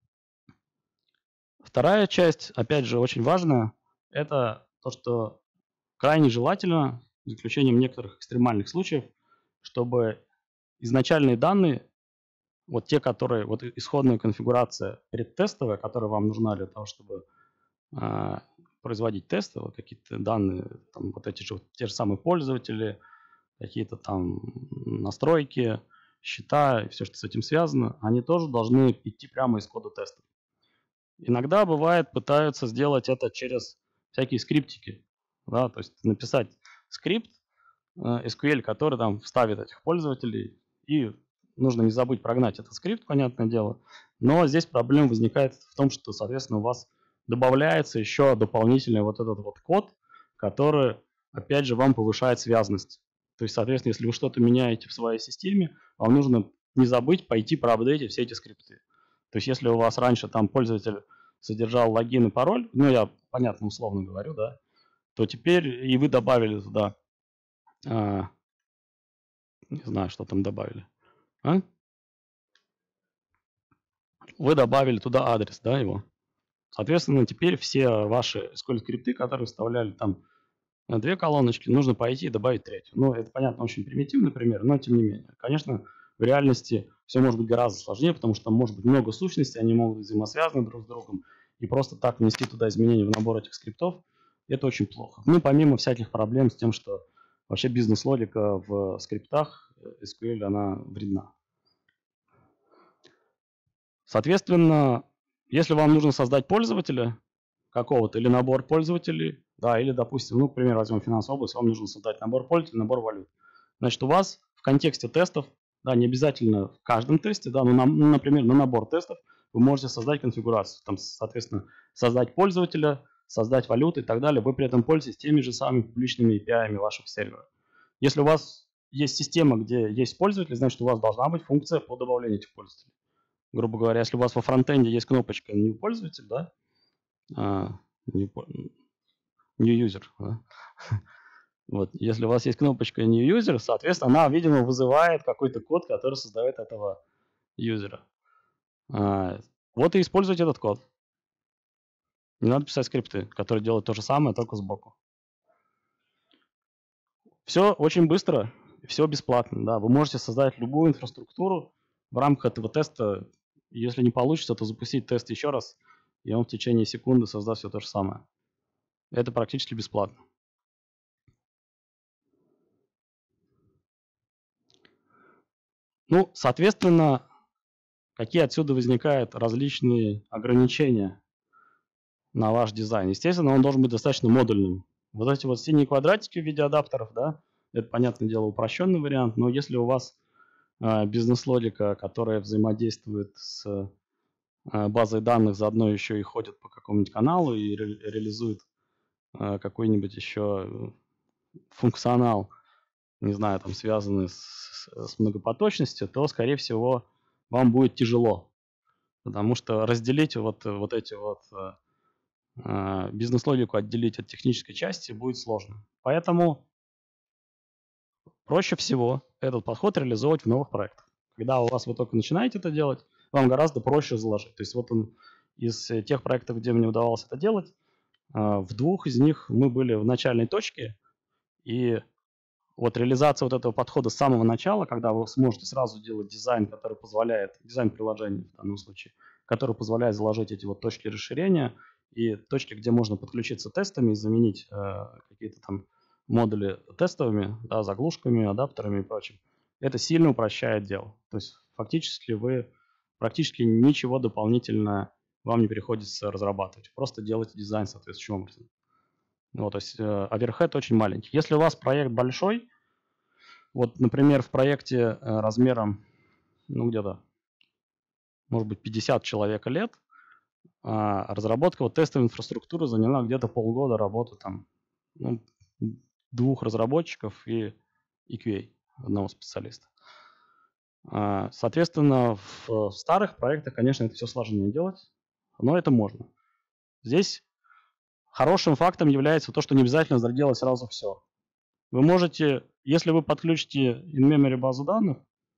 Вторая часть, опять же, очень важная, это то, что крайне желательно, за исключением некоторых экстремальных случаев, чтобы изначальные данные, вот те, которые, вот исходная конфигурация предтестовая, которая вам нужна для того, чтобы э, производить тесты, вот какие-то данные, там, вот эти же, те же самые пользователи, какие-то там настройки, счета и все, что с этим связано, они тоже должны идти прямо из кода тестов. Иногда бывает, пытаются сделать это через всякие скриптики, да, то есть написать скрипт, эс кью эль, который там вставит этих пользователей, и нужно не забыть прогнать этот скрипт, понятное дело. Но здесь проблема возникает в том, что, соответственно, у вас добавляется еще дополнительный вот этот вот код, который, опять же, вам повышает связность. То есть, соответственно, если вы что-то меняете в своей системе, вам нужно не забыть пойти проапдейтить все эти скрипты. То есть, если у вас раньше там пользователь содержал логин и пароль, ну, я, понятно, условно говорю, да, то теперь и вы добавили туда, а, не знаю, что там добавили, а? Вы добавили туда адрес, да, его. Соответственно, теперь все ваши эс кью эль-скрипты, которые вставляли там на две колоночки, нужно пойти и добавить третью. Ну, это, понятно, очень примитивный пример, но тем не менее. Конечно, в реальности все может быть гораздо сложнее, потому что там может быть много сущностей, они могут быть взаимосвязаны друг с другом, и просто так внести туда изменения в набор этих скриптов, это очень плохо. Ну, помимо всяких проблем с тем, что вообще бизнес-логика в скриптах эс кью эль, она вредна. Соответственно, если вам нужно создать пользователя какого-то или набор пользователей, да, или, допустим, ну, к примеру, возьмем финансовую область, вам нужно создать набор пользователей, набор валют. Значит, у вас в контексте тестов, да, не обязательно в каждом тесте, да, но, на, ну, например, на набор тестов вы можете создать конфигурацию, там, соответственно, создать пользователя, создать валюту и так далее. Вы при этом пользуетесь теми же самыми публичными эй пи ай-ами вашего сервера. Если у вас есть система, где есть пользователи, значит, у вас должна быть функция по добавлению этих пользователей. Грубо говоря, если у вас во фронтенде есть кнопочка New пользователь, да, а, new, new user, да? Вот, если у вас есть кнопочка New User, соответственно, она, видимо, вызывает какой-то код, который создает этого юзера. А, вот и используйте этот код. Не надо писать скрипты, которые делают то же самое, только сбоку. Все очень быстро, все бесплатно. Да. Вы можете создать любую инфраструктуру в рамках этого теста. Если не получится, то запустить тест еще раз, и он в течение секунды создаст все то же самое. Это практически бесплатно. Ну, соответственно, какие отсюда возникают различные ограничения на ваш дизайн? Естественно, он должен быть достаточно модульным. Вот эти вот синие квадратики в виде адаптеров, да, это, понятное дело, упрощенный вариант, но если у вас э, бизнес-логика, которая взаимодействует с э, базой данных, заодно еще и ходит по какому-нибудь каналу и ре реализует э, какой-нибудь еще функционал, не знаю, там связанный с, с многопоточностью, то, скорее всего, вам будет тяжело, потому что разделить вот, вот эти вот э, бизнес-логику отделить от технической части будет сложно. Поэтому проще всего этот подход реализовать в новых проектах. Когда у вас вы только начинаете это делать, вам гораздо проще заложить. То есть вот он из тех проектов, где мне удавалось это делать, э, в двух из них мы были в начальной точке, и вот реализация вот этого подхода с самого начала, когда вы сможете сразу делать дизайн, который позволяет, дизайн приложения в данном случае, который позволяет заложить эти вот точки расширения и точки, где можно подключиться тестами и заменить э, какие-то там модули тестовыми, да, заглушками, адаптерами и прочим. Это сильно упрощает дело. То есть фактически вы практически ничего дополнительно вам не приходится разрабатывать. Просто делаете дизайн соответствующим образом. Вот, то есть э, оверхед очень маленький. Если у вас проект большой, вот, например, в проекте э, размером, ну, где-то, может быть, пятьдесят человек лет, э, разработка вот тестовой инфраструктуры заняла где-то полгода работы там, ну, двух разработчиков и и кью эй, одного специалиста. Э, соответственно, в, в старых проектах, конечно, это все сложнее делать, но это можно. Здесь хорошим фактом является то, что не обязательно делать сразу все. Вы можете, если вы подключите in-memory базу данных,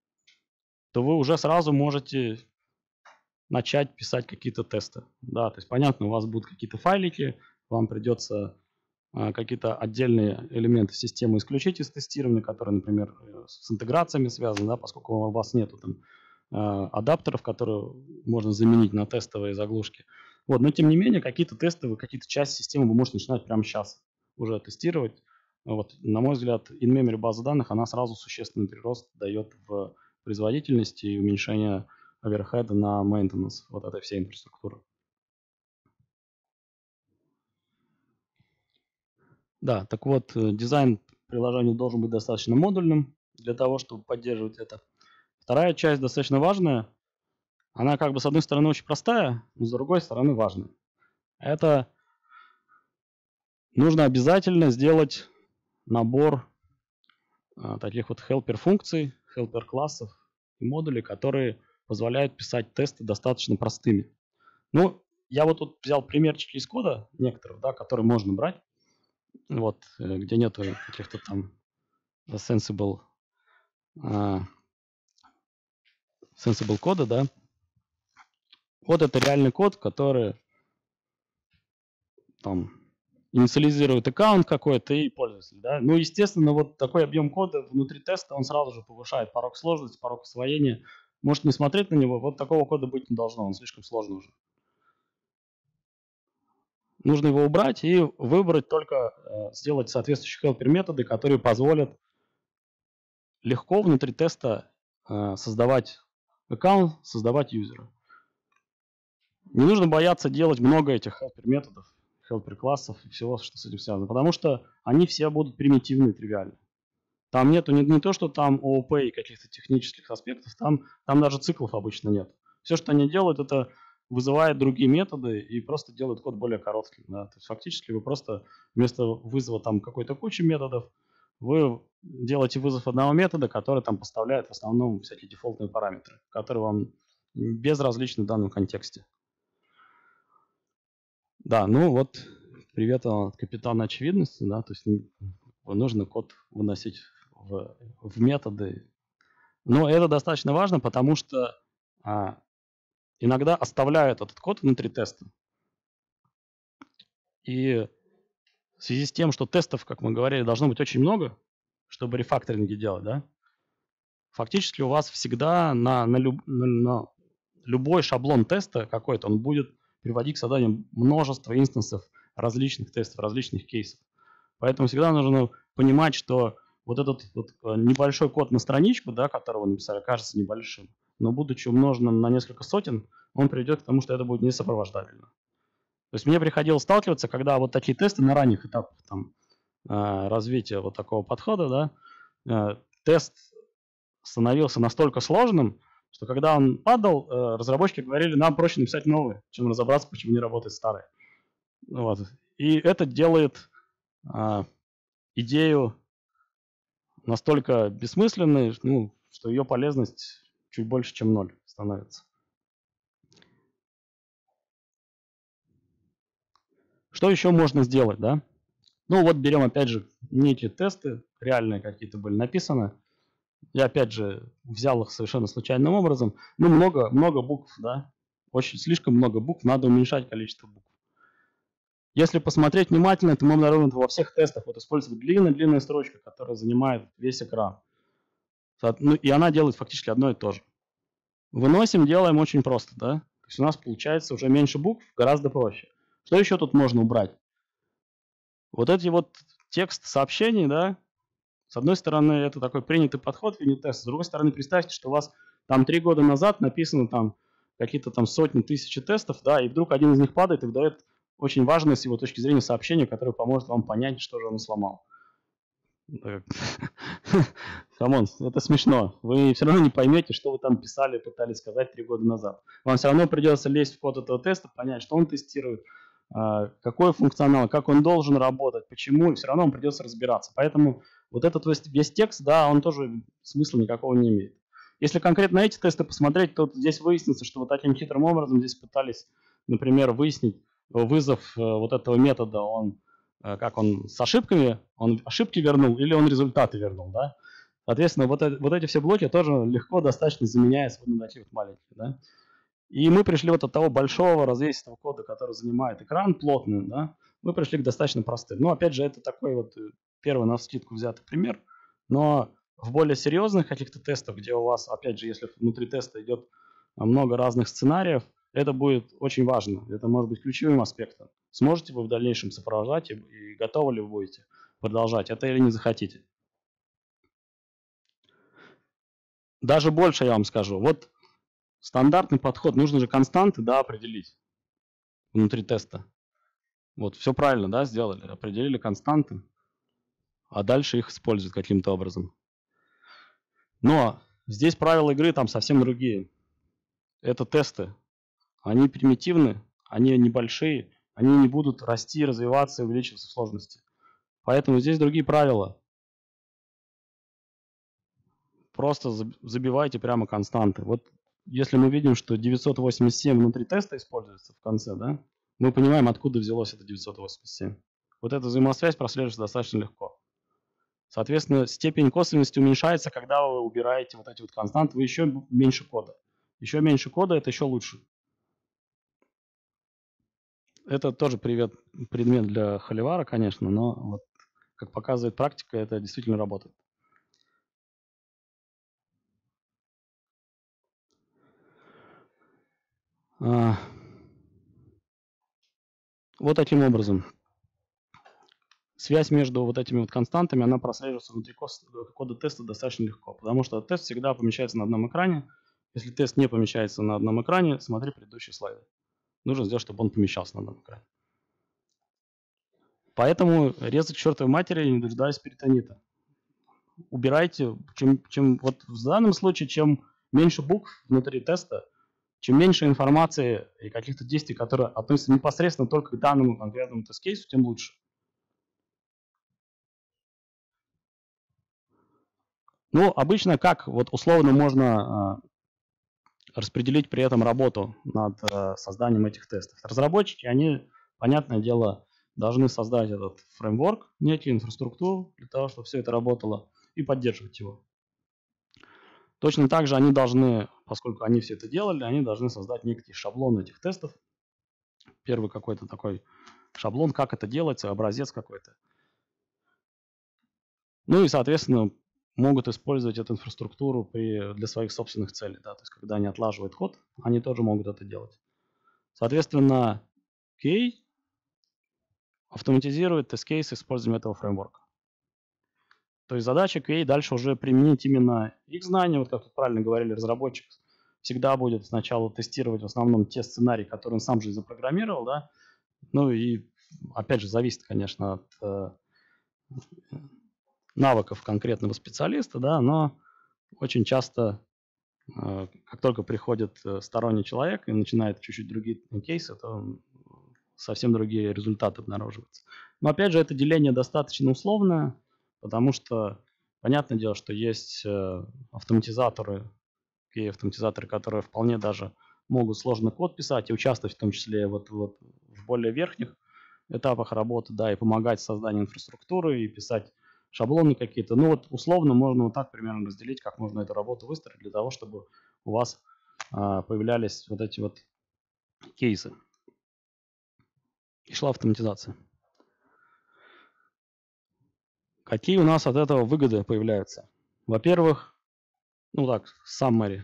то вы уже сразу можете начать писать какие-то тесты. Да, то есть понятно, у вас будут какие-то файлики, вам придется а, какие-то отдельные элементы системы исключить из тестирования, которые, например, с интеграциями связаны, да, поскольку у вас нету там а, адаптеров, которые можно заменить на тестовые заглушки. Вот, но тем не менее, какие-то тесты, какие-то части системы вы можете начинать прямо сейчас уже тестировать. Вот, на мой взгляд, in-memory база данных, она сразу существенный прирост дает в производительности и уменьшение оверхеда на maintenance вот этой всей инфраструктуры. Да, так вот, дизайн приложение должен быть достаточно модульным для того, чтобы поддерживать это. Вторая часть достаточно важная. Она как бы с одной стороны очень простая, но с другой стороны важная. Это нужно обязательно сделать набор а, таких вот helper функций, helper классов и модулей, которые позволяют писать тесты достаточно простыми. Ну, я вот тут взял примерчики из кода некоторых, да, которые можно брать, вот, где нету каких-то там sensible, uh, sensible кода, да. Вот это реальный код, который там инициализирует аккаунт какой-то и пользователь, да. Ну, естественно, вот такой объем кода внутри теста, он сразу же повышает порог сложности, порог освоения. Можете не смотреть на него, вот такого кода быть не должно, он слишком сложный уже. Нужно его убрать и выбрать только, э, сделать соответствующие helper методы, которые позволят легко внутри теста э, создавать аккаунт, создавать юзера. Не нужно бояться делать много этих helper методов, helper классов и всего, что с этим связано, потому что они все будут примитивны и тривиальны. Там нету не, не то, что там ООП и каких-то технических аспектов, там, там даже циклов обычно нет. Все, что они делают, это вызывает другие методы и просто делают код более коротким. Да? То есть фактически вы просто вместо вызова там какой-то кучи методов, вы делаете вызов одного метода, который там поставляет в основном всякие дефолтные параметры, которые вам безразличны в данном контексте. Да, ну вот, привет от капитана очевидности, да, то есть нужно код выносить в, в методы. Но это достаточно важно, потому что а, иногда оставляют этот код внутри теста. И в связи с тем, что тестов, как мы говорили, должно быть очень много, чтобы рефакторинги делать, да, фактически у вас всегда на, на, люб, на, на любой шаблон теста какой-то, он будет приводить к созданию множества инстансов различных тестов, различных кейсов. Поэтому всегда нужно понимать, что вот этот вот небольшой код на страничку, да, которого вы написали, кажется небольшим, но будучи умноженным на несколько сотен, он приведет к тому, что это будет несопровождабельно. То есть мне приходилось сталкиваться, когда вот такие тесты на ранних этапах там, развития вот такого подхода, да, тест становился настолько сложным, что когда он падал, разработчики говорили, нам проще написать новый, чем разобраться, почему не работает старый. Вот. И это делает а, идею настолько бессмысленной, ну, что ее полезность чуть больше, чем ноль становится. Что еще можно сделать, да? Ну вот берем опять же некие тесты, реальные какие-то были написаны. Я опять же взял их совершенно случайным образом. Ну много, много букв, да? Очень слишком много букв, надо уменьшать количество букв. Если посмотреть внимательно, то мы обнаружим во всех тестах вот использовать длинная-длинная строчка, которая занимает весь экран. Ну, и она делает фактически одно и то же. Выносим, делаем очень просто, да? То есть у нас получается уже меньше букв, гораздо проще. Что еще тут можно убрать? Вот эти вот текст сообщений, да? С одной стороны, это такой принятый подход в юнит-тест. С другой стороны, представьте, что у вас там три года назад написано там какие-то там сотни тысяч тестов, да, и вдруг один из них падает и выдает очень важное с его точки зрения сообщение, которое поможет вам понять, что же он сломал. Камон, это смешно. Вы все равно не поймете, что вы там писали, пытались сказать три года назад. Вам все равно придется лезть в код этого теста, понять, что он тестирует, какой функционал, как он должен работать, почему, и все равно вам придется разбираться. Поэтому вот этот весь текст, да, он тоже смысла никакого не имеет. Если конкретно эти тесты посмотреть, то здесь выяснится, что вот таким хитрым образом здесь пытались, например, выяснить вызов вот этого метода, он как он с ошибками, он ошибки вернул или он результаты вернул, да? Соответственно, вот, это, вот эти все блоки тоже легко достаточно заменяются вот на такие вот маленькие, да? И мы пришли вот от того большого развесистого кода, который занимает экран плотный, да? Мы пришли к достаточно простым. Ну, опять же, это такой вот первый на вскидку взятый пример, но в более серьезных каких-то тестах, где у вас, опять же, если внутри теста идет много разных сценариев, это будет очень важно. Это может быть ключевым аспектом. Сможете вы в дальнейшем сопровождать и, и готовы ли вы будете продолжать это или не захотите. Даже больше я вам скажу. Вот стандартный подход. Нужно же константы, да, определить внутри теста. Вот, все правильно, да, сделали. Определили константы. а дальше их используют каким-то образом. Но здесь правила игры там совсем другие. Это тесты. Они примитивны, они небольшие, они не будут расти, развиваться и увеличиваться в сложности. Поэтому здесь другие правила. Просто забивайте прямо константы. Вот если мы видим, что девятьсот восемьдесят семь внутри теста используется в конце, да, мы понимаем, откуда взялось это девятьсот восемьдесят семь. Вот эта взаимосвязь прослеживается достаточно легко. Соответственно, степень косвенности уменьшается, когда вы убираете вот эти вот константы, вы еще меньше кода. Еще меньше кода – это еще лучше. Это тоже привет, предмет для холивара, конечно, но вот, как показывает практика, это действительно работает. А, вот таким образом. Связь между вот этими вот константами, она прослеживается внутри кода теста достаточно легко, потому что тест всегда помещается на одном экране. Если тест не помещается на одном экране, смотри предыдущие слайды. Нужно сделать, чтобы он помещался на одном экране. Поэтому резать к чертовой матери, не дожидаясь перитонита. Убирайте, чем, чем, вот в данном случае, чем меньше букв внутри теста, чем меньше информации и каких-то действий, которые относятся непосредственно только к данному конкретному тест-кейсу, тем лучше. Ну, обычно как вот условно можно э, распределить при этом работу над э, созданием этих тестов. Разработчики, они, понятное дело, должны создать этот фреймворк, некий инфраструктуру для того, чтобы все это работало, и поддерживать его. Точно так же они должны, поскольку они все это делали, они должны создать некий шаблон этих тестов. Первый какой-то такой шаблон, как это делается, образец какой-то. Ну и, соответственно, могут использовать эту инфраструктуру при, для своих собственных целей. Да? То есть, когда они отлаживают код, они тоже могут это делать. Соответственно, кей автоматизирует тест-кейс с использованием этого фреймворка. То есть задача кей дальше уже применить именно их знания, вот как правильно говорили, разработчик всегда будет сначала тестировать в основном те сценарии, которые он сам же запрограммировал, да. Ну и опять же зависит, конечно, от э, навыков конкретного специалиста, да, но очень часто, э, как только приходит сторонний человек и начинает чуть-чуть другие кейсы, то совсем другие результаты обнаруживаются. Но опять же, это деление достаточно условное, потому что понятное дело, что есть э, автоматизаторы, кей-автоматизаторы, которые вполне даже могут сложный код писать и участвовать в том числе вот, вот в более верхних этапах работы, да, и помогать в создании инфраструктуры, и писать шаблоны какие-то. Ну вот условно можно вот так примерно разделить, как можно эту работу выстроить для того, чтобы у вас а, появлялись вот эти вот кейсы. И шла автоматизация. Какие у нас от этого выгоды появляются? Во-первых, ну так, summary.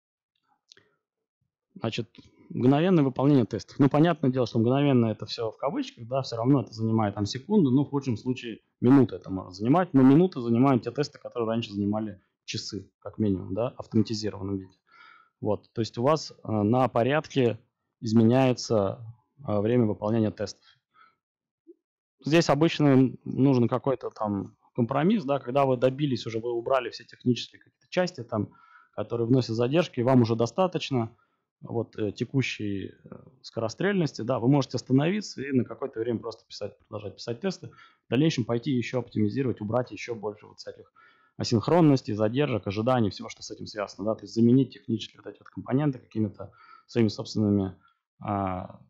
Значит, мгновенное выполнение тестов. Ну, понятное дело, что мгновенно это все в кавычках, да, все равно это занимает там секунду, ну, в худшем случае минуты это может занимать, но минуты занимают те тесты, которые раньше занимали часы, как минимум, да, в автоматизированном виде. Вот, то есть у вас э, на порядке изменяется э, время выполнения тестов. Здесь обычно нужен какой-то там компромисс, да, когда вы добились уже, вы убрали все технические какие-то части там, которые вносят задержки, и вам уже достаточно вот текущей скорострельности, да, вы можете остановиться и на какое-то время просто писать, продолжать писать тесты, в дальнейшем пойти еще оптимизировать, убрать еще больше вот всяких асинхронностей, задержек, ожиданий, всего, что с этим связано, да, то есть заменить технически вот эти вот компоненты какими-то своими собственными а,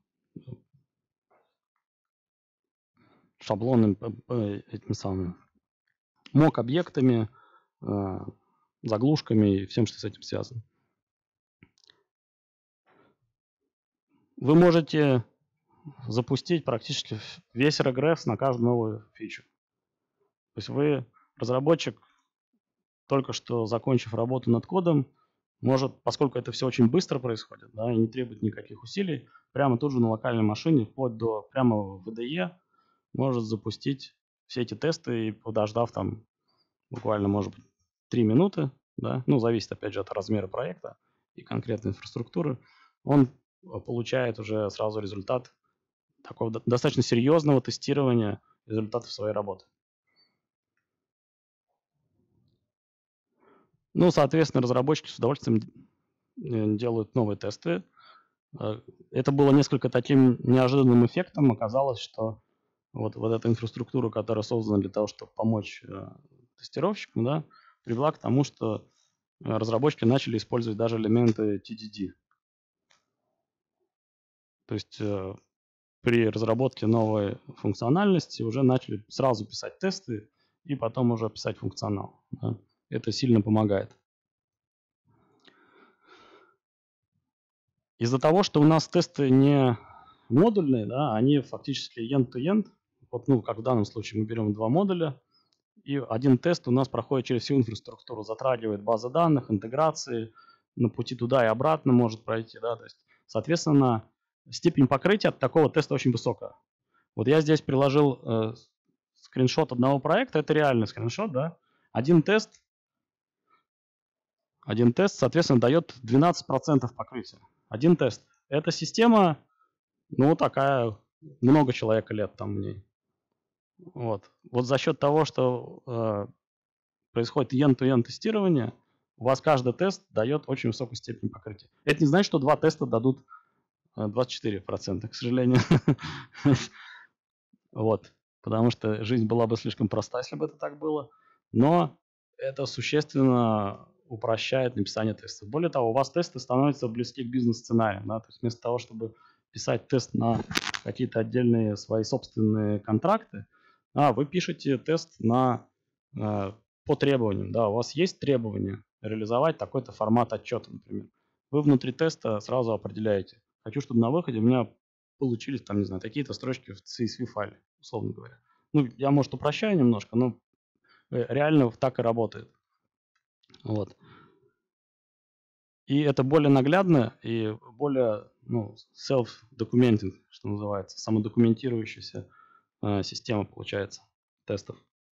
шаблонными, этими самыми мок-объектами, а, заглушками и всем, что с этим связано. Вы можете запустить практически весь регресс на каждую новую фичу. То есть вы, разработчик, только что закончив работу над кодом, может, поскольку это все очень быстро происходит, да, и не требует никаких усилий, прямо тут же на локальной машине, вплоть до прямо в ви ди и, может запустить все эти тесты и подождав там буквально, может быть, три минуты, да, ну, зависит, опять же, от размера проекта и конкретной инфраструктуры, он получает уже сразу результат такого достаточно серьезного тестирования результатов своей работы. Ну, соответственно, разработчики с удовольствием делают новые тесты. Это было несколько таким неожиданным эффектом. Оказалось, что вот, вот эта инфраструктура, которая создана для того, чтобы помочь э, тестировщикам, да, привела к тому, что разработчики начали использовать даже элементы ти ди ди. То есть э, при разработке новой функциональности уже начали сразу писать тесты и потом уже писать функционал. Да. Это сильно помогает. Из-за того, что у нас тесты не модульные, да, они фактически end-to-end. Вот, ну, как в данном случае мы берем два модуля, и один тест у нас проходит через всю инфраструктуру, затрагивает базы данных, интеграции, на пути туда и обратно может пройти. Да, то есть, соответственно, степень покрытия от такого теста очень высокая. Вот я здесь приложил э, скриншот одного проекта, это реальный скриншот, да. Один тест, один тест, соответственно, дает двенадцать процентов покрытия. Один тест. Эта система, ну, такая, много человека лет там в ней. Вот. Вот за счет того, что э, происходит end-to-end тестирование, у вас каждый тест дает очень высокую степень покрытия. Это не значит, что два теста дадут двадцать четыре процента, к сожалению. Вот. Потому что жизнь была бы слишком проста, если бы это так было. Но это существенно упрощает написание тестов. Более того, у вас тесты становятся близки к бизнес-сценариям. Да? То есть вместо того, чтобы писать тест на какие-то отдельные свои собственные контракты, а, вы пишете тест на, э, по требованиям. Да? У вас есть требования реализовать такой-то формат отчета, например. Вы внутри теста сразу определяете. Хочу, чтобы на выходе у меня получились там, не знаю, такие-то строчки в си эс ви файле, условно говоря. Ну, я, может, упрощаю немножко, но реально так и работает. Вот. И это более наглядно и более, ну, self-documenting, что называется, самодокументирующаяся э, система получается тестов.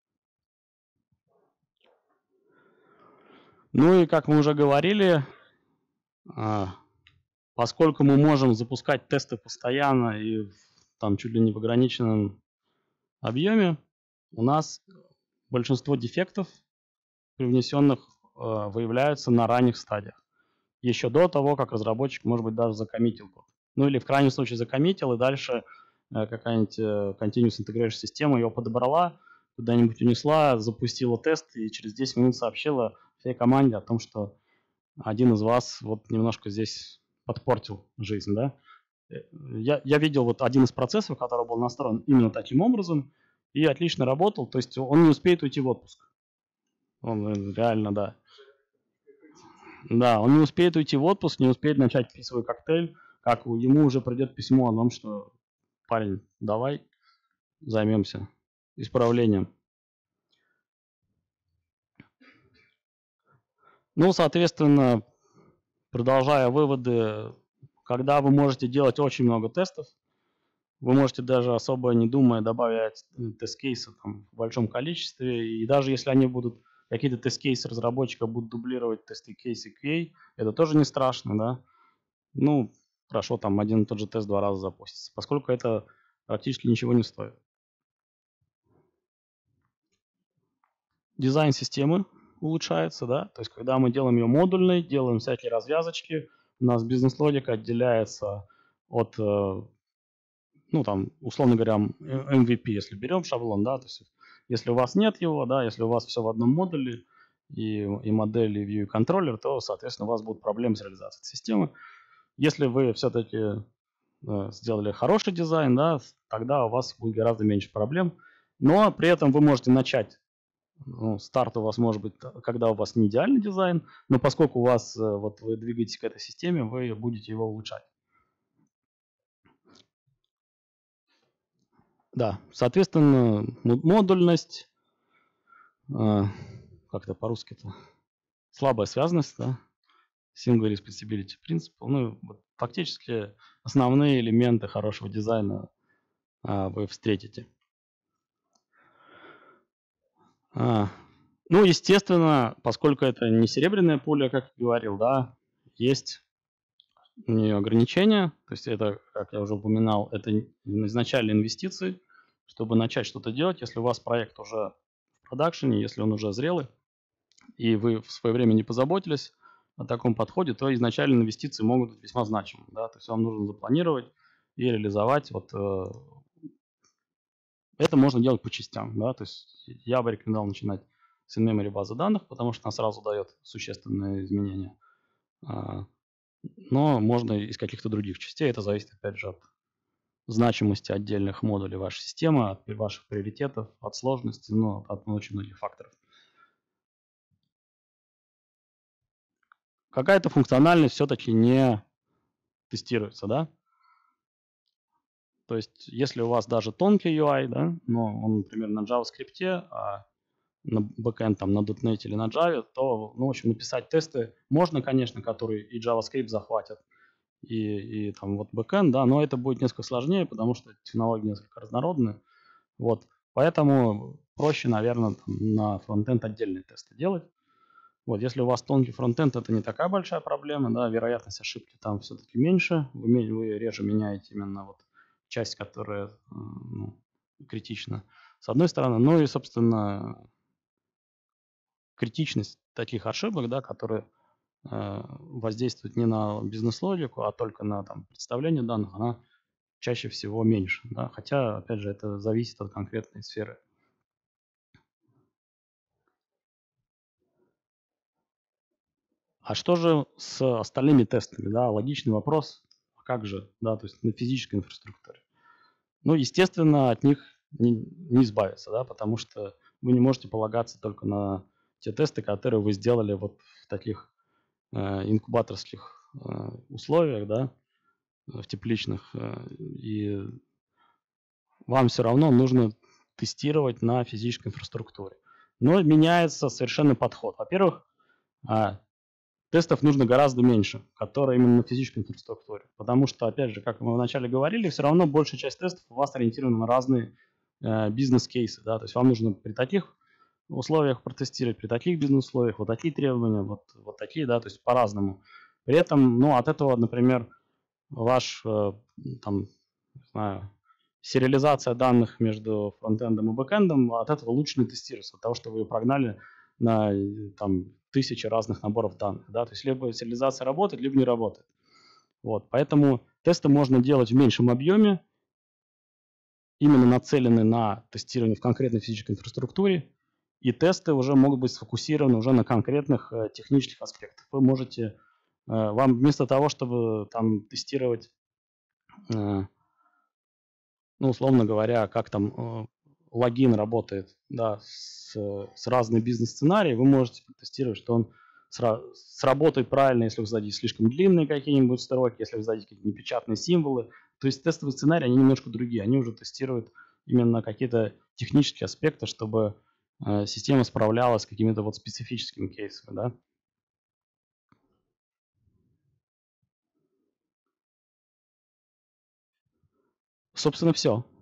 Ну и как мы уже говорили, э, поскольку мы можем запускать тесты постоянно и там чуть ли не в ограниченном объеме, у нас большинство дефектов, привнесенных, э, выявляются на ранних стадиях. Еще до того, как разработчик, может быть, даже закоммитил код. Ну или в крайнем случае закоммитил, и дальше э, какая-нибудь э, Continuous Integration система его подобрала, куда-нибудь унесла, запустила тест и через десять минут сообщила всей команде о том, что один из вас вот немножко здесь подпортил жизнь. Да? Я, я видел вот один из процессов, который был настроен именно таким образом, и отлично работал, то есть он не успеет уйти в отпуск. Он реально, да. Да, он не успеет уйти в отпуск, не успеет начать пить свой коктейль, как ему уже придет письмо о том, что парень, давай займемся исправлением. Ну, соответственно, продолжая выводы, когда вы можете делать очень много тестов, вы можете даже особо не думая добавлять тест-кейсы там в большом количестве, и даже если они будут, какие-то тест-кейсы разработчика будут дублировать тест-кейсы кью эй, это тоже не страшно, да. Ну, хорошо, там один и тот же тест два раза запустится, поскольку это практически ничего не стоит. Дизайн системы улучшается, да, то есть когда мы делаем ее модульной, делаем всякие развязочки, у нас бизнес-логика отделяется от, ну, там, условно говоря, эм ви пи, если берем шаблон, да, то есть если у вас нет его, да, если у вас все в одном модуле, и, и модель, и view, и контроллер, то, соответственно, у вас будут проблемы с реализацией системы. Если вы все-таки э, сделали хороший дизайн, да, тогда у вас будет гораздо меньше проблем, но при этом вы можете начать, ну, старт у вас может быть, когда у вас не идеальный дизайн, но поскольку у вас, э, вот вы двигаетесь к этой системе, вы будете его улучшать. Да, соответственно, модульность, э, как-то по-русски-то, слабая связанность, да, single responsibility принцип, ну, вот, фактически основные элементы хорошего дизайна э, вы встретите. А, ну, естественно, поскольку это не серебряная пуля, как я говорил, да, есть у нее ограничения, то есть это, как я уже упоминал, это изначальные инвестиции, чтобы начать что-то делать, если у вас проект уже в продакшене, если он уже зрелый, и вы в свое время не позаботились о таком подходе, то изначально инвестиции могут быть весьма значимы. Да? То есть вам нужно запланировать и реализовать. Вот, э, это можно делать по частям. Да? То есть я бы рекомендовал начинать с in-memory базы данных, потому что она сразу дает существенные изменения. А, но можно из каких-то других частей. Это зависит, опять же, от значимости отдельных модулей вашей системы, от ваших приоритетов, от сложности, но от очень многих факторов. Какая-то функциональность все-таки не тестируется, да? То есть, если у вас даже тонкий ю ай, да, но он, например, на JavaScript, а на бэкэнд, там, на .дот нет или на Java, то, ну, в общем, написать тесты можно, конечно, которые и JavaScript захватят, и, и там вот бэкэнд, да, но это будет несколько сложнее, потому что технологии несколько разнородные. Вот, поэтому проще, наверное, там, на фронтенд отдельные тесты делать. Вот, если у вас тонкий фронтенд, это не такая большая проблема, да, вероятность ошибки там все-таки меньше, вы, вы реже меняете именно вот часть, которая ну, критична, с одной стороны. Ну и, собственно, критичность таких ошибок, да, которые э, воздействуют не на бизнес-логику, а только на там, представление данных, она чаще всего меньше. Да? Хотя, опять же, это зависит от конкретной сферы. А что же с остальными тестами? Да? Логичный вопрос, как же, да, то есть на физической инфраструктуре. Ну, естественно, от них не, не избавиться, да, потому что вы не можете полагаться только на те тесты, которые вы сделали вот в таких э, инкубаторских э, условиях, да, в тепличных, э, и вам все равно нужно тестировать на физической инфраструктуре. Но меняется совершенно подход. Во-первых, э, тестов нужно гораздо меньше, которые именно на физической инфраструктуре. Потому что, опять же, как мы вначале говорили, все равно большая часть тестов у вас ориентирована на разные э, бизнес-кейсы. Да? То есть вам нужно при таких условиях протестировать, при таких бизнес-условиях, вот такие требования, вот, вот такие, да, то есть по-разному. При этом, ну, от этого, например, ваш, э, там, не знаю, сериализация данных между фронтендом и бэкэндом, от этого лучше не тестируется, от того, что вы прогнали на там, тысячи разных наборов данных. Да? То есть либо сериализация работает, либо не работает. Вот. Поэтому тесты можно делать в меньшем объеме, именно нацелены на тестирование в конкретной физической инфраструктуре, и тесты уже могут быть сфокусированы уже на конкретных э, технических аспектах. Вы можете, э, вам вместо того, чтобы там тестировать, э, ну, условно говоря, как там э, логин работает, да, с, с разными бизнес-сценариями, вы можете тестировать, что он сра- сработает правильно, если вы зададите слишком длинные какие-нибудь строки, если вы зададите какие-нибудь непечатные символы. То есть тестовые сценарии, они немножко другие, они уже тестируют именно какие-то технические аспекты, чтобы э, система справлялась с какими-то вот специфическими кейсами, да. Собственно, все.